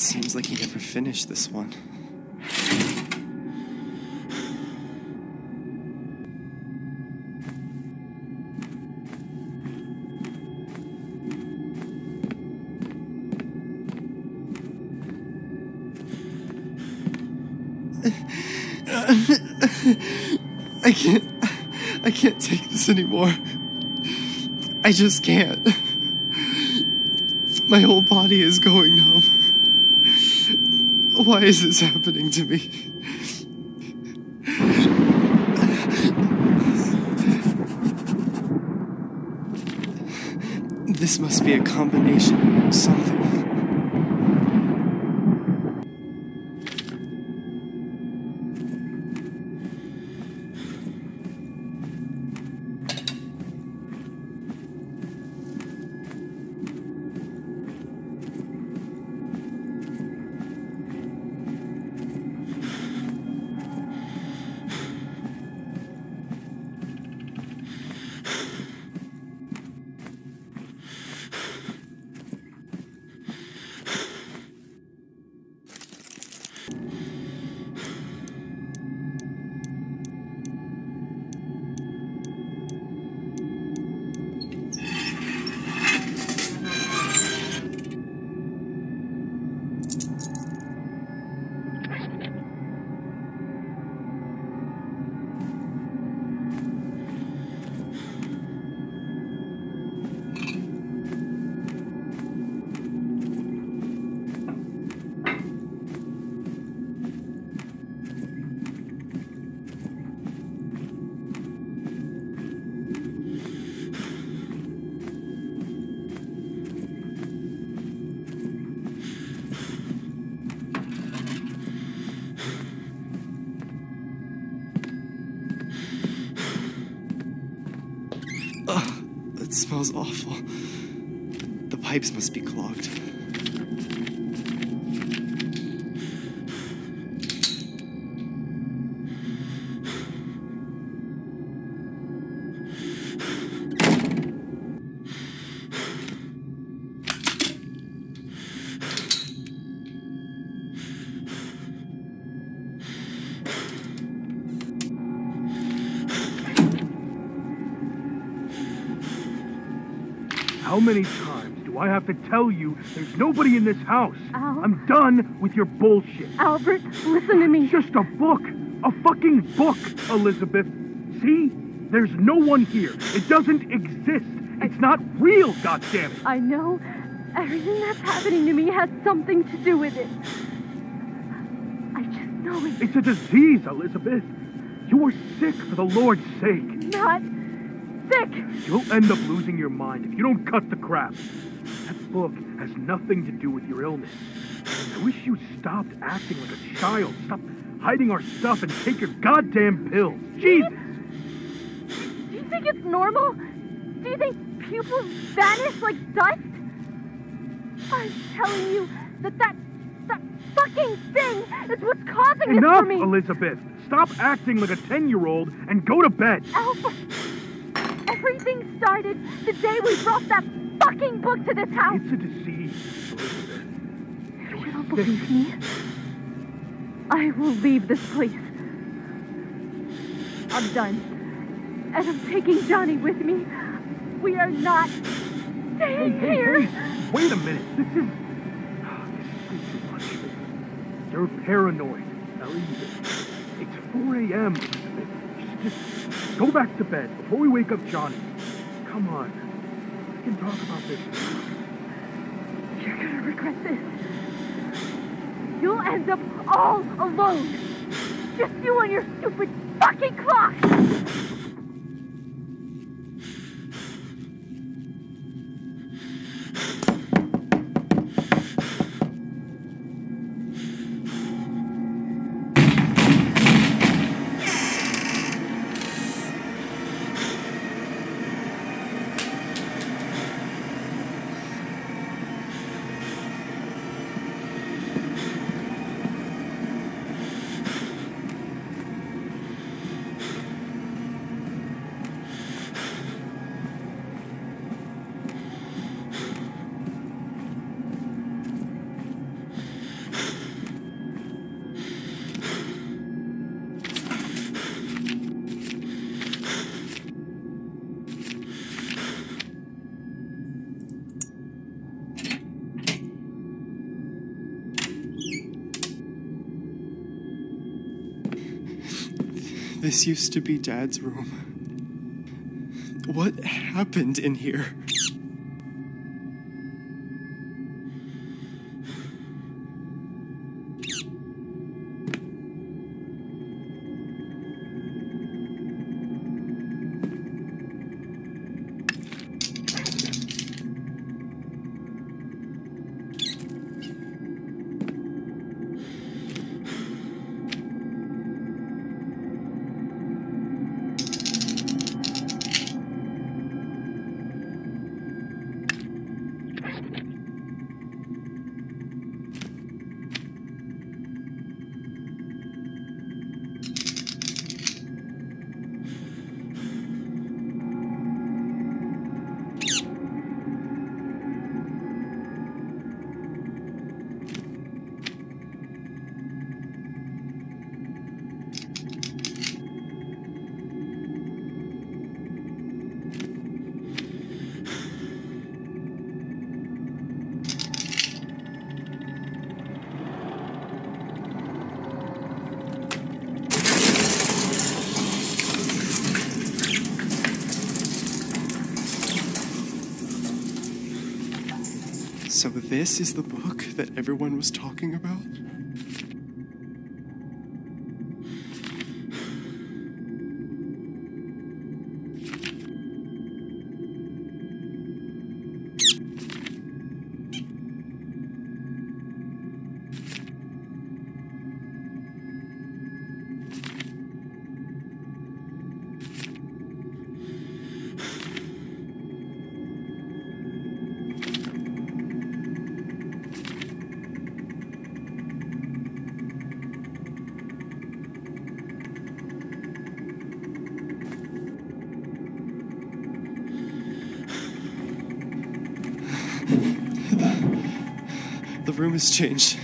Seems like he never finished this one. I can't... I can't take this anymore. I just can't. My whole body is going numb. Why is this happening to me? This must be a combination of something. It smells awful. The pipes must be clogged. How many times do I have to tell you there's nobody in this house? Al. I'm done with your bullshit. Albert, listen to me. It's just a book. A fucking book, Elizabeth. See? There's no one here. It doesn't exist. It's not real, goddammit. I know everything that's happening to me has something to do with it. I just know it. It's a disease, Elizabeth. You are sick for the Lord's sake. Not sick. You'll end up losing your mind if you don't cut the crap. That book has nothing to do with your illness. I wish you stopped acting like a child. Stop hiding our stuff and take your goddamn pills. Jesus! Do you think it's normal? Do you think pupils vanish like dust? I'm telling you that that, that fucking thing is what's causing Enough, this for me. Elizabeth! Stop acting like a ten-year-old and go to bed. Albert, everything started the day we brought that fucking book to this house. It's a disease, Elizabeth. You don't believe me? I will leave this place. I'm done. And I'm taking Johnny with me. We are not staying Hey, hey, here. hey, wait a minute. This is... This is too much. You're paranoid, Elizabeth. It's four A M, Elizabeth. Just, just go back to bed before we wake up Johnny. Come on. We can talk about this. You're gonna regret this. You'll end up all alone. Just you and your stupid fucking clock. This used to be Dad's room. What happened in here? So this is the book that everyone was talking about? The room has changed.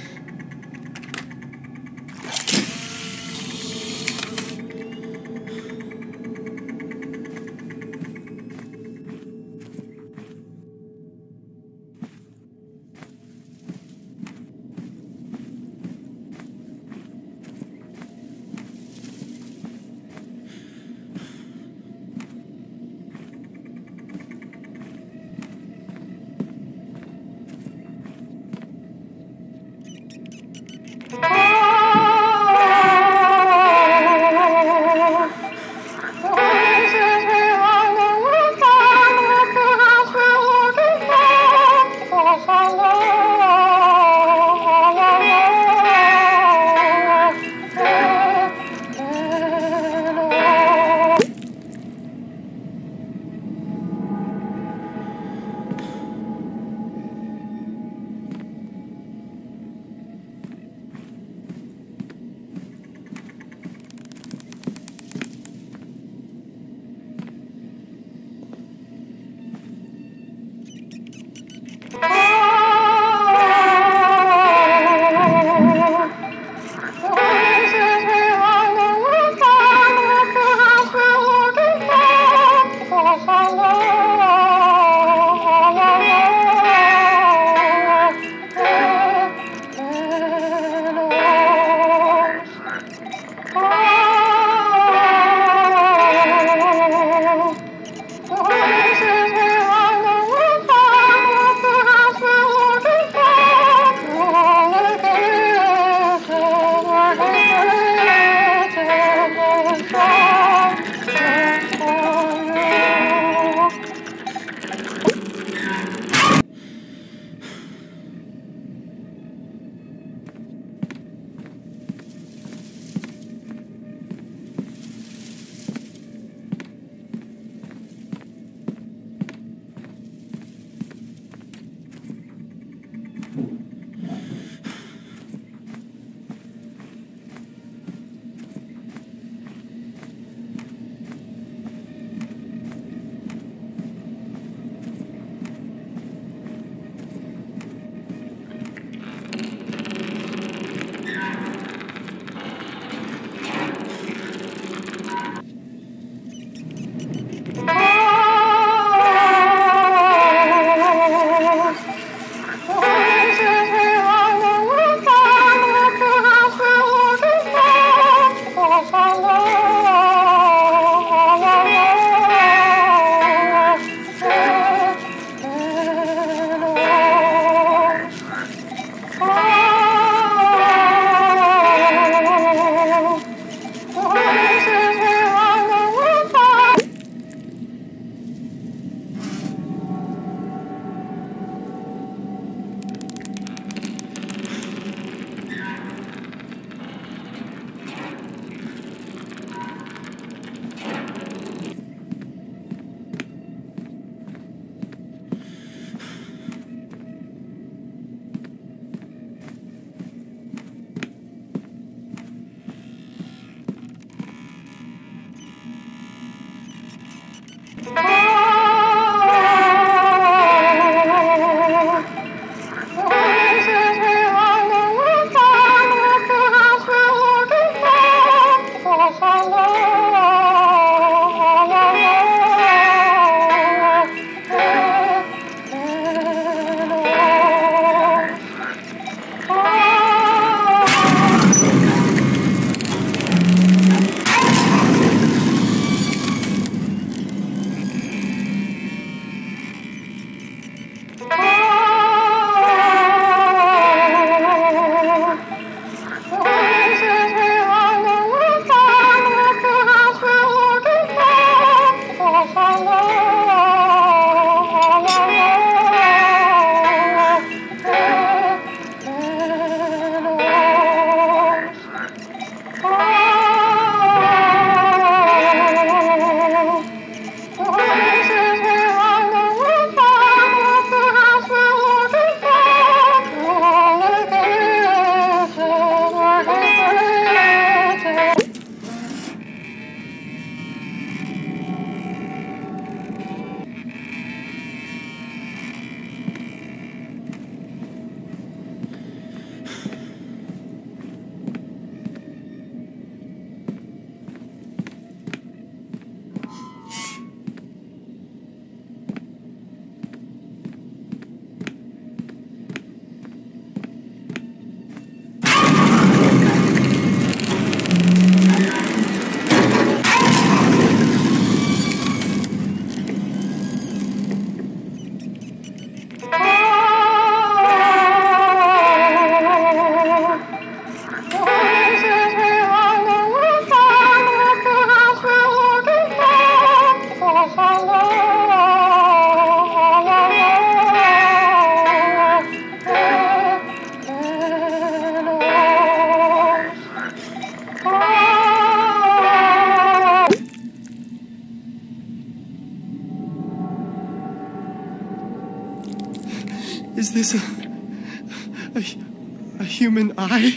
Is this a, a, a human eye?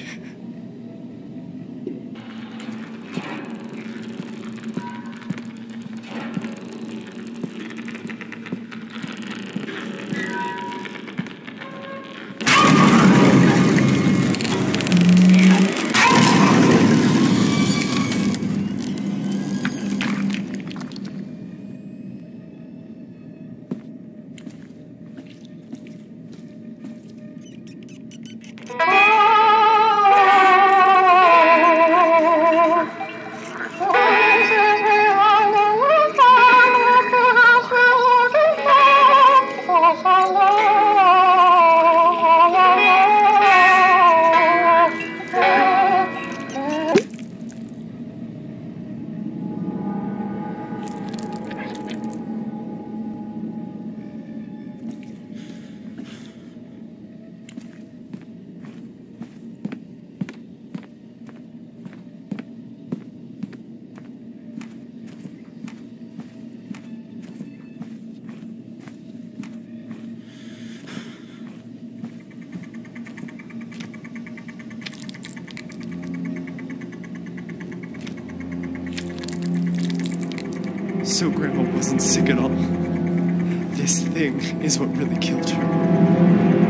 So Grandma wasn't sick at all. This thing is what really killed her.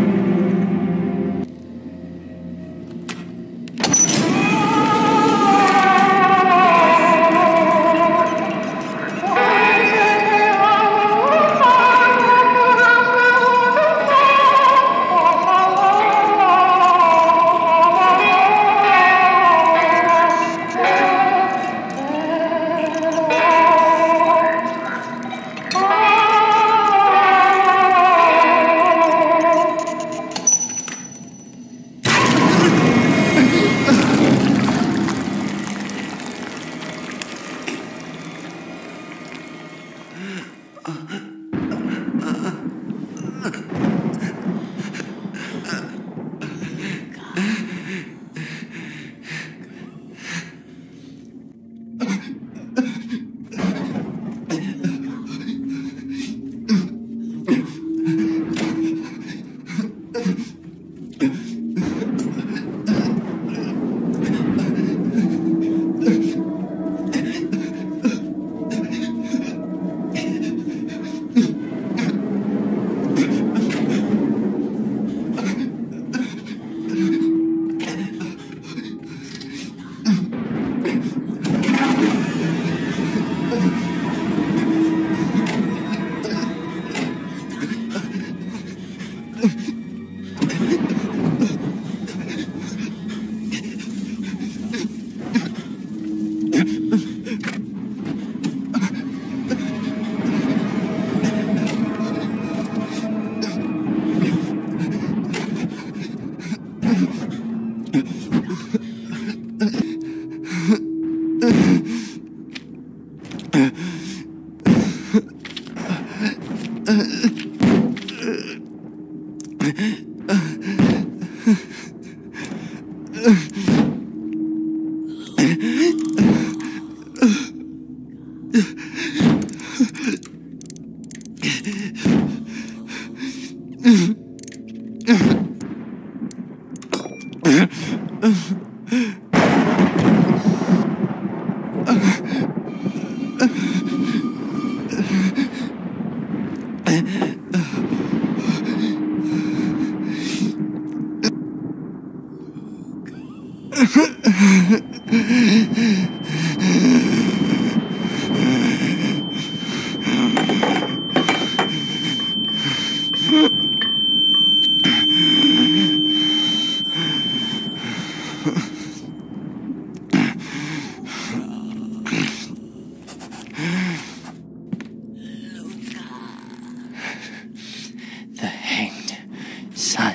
The Hanged Son.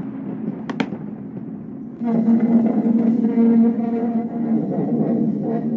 Luca.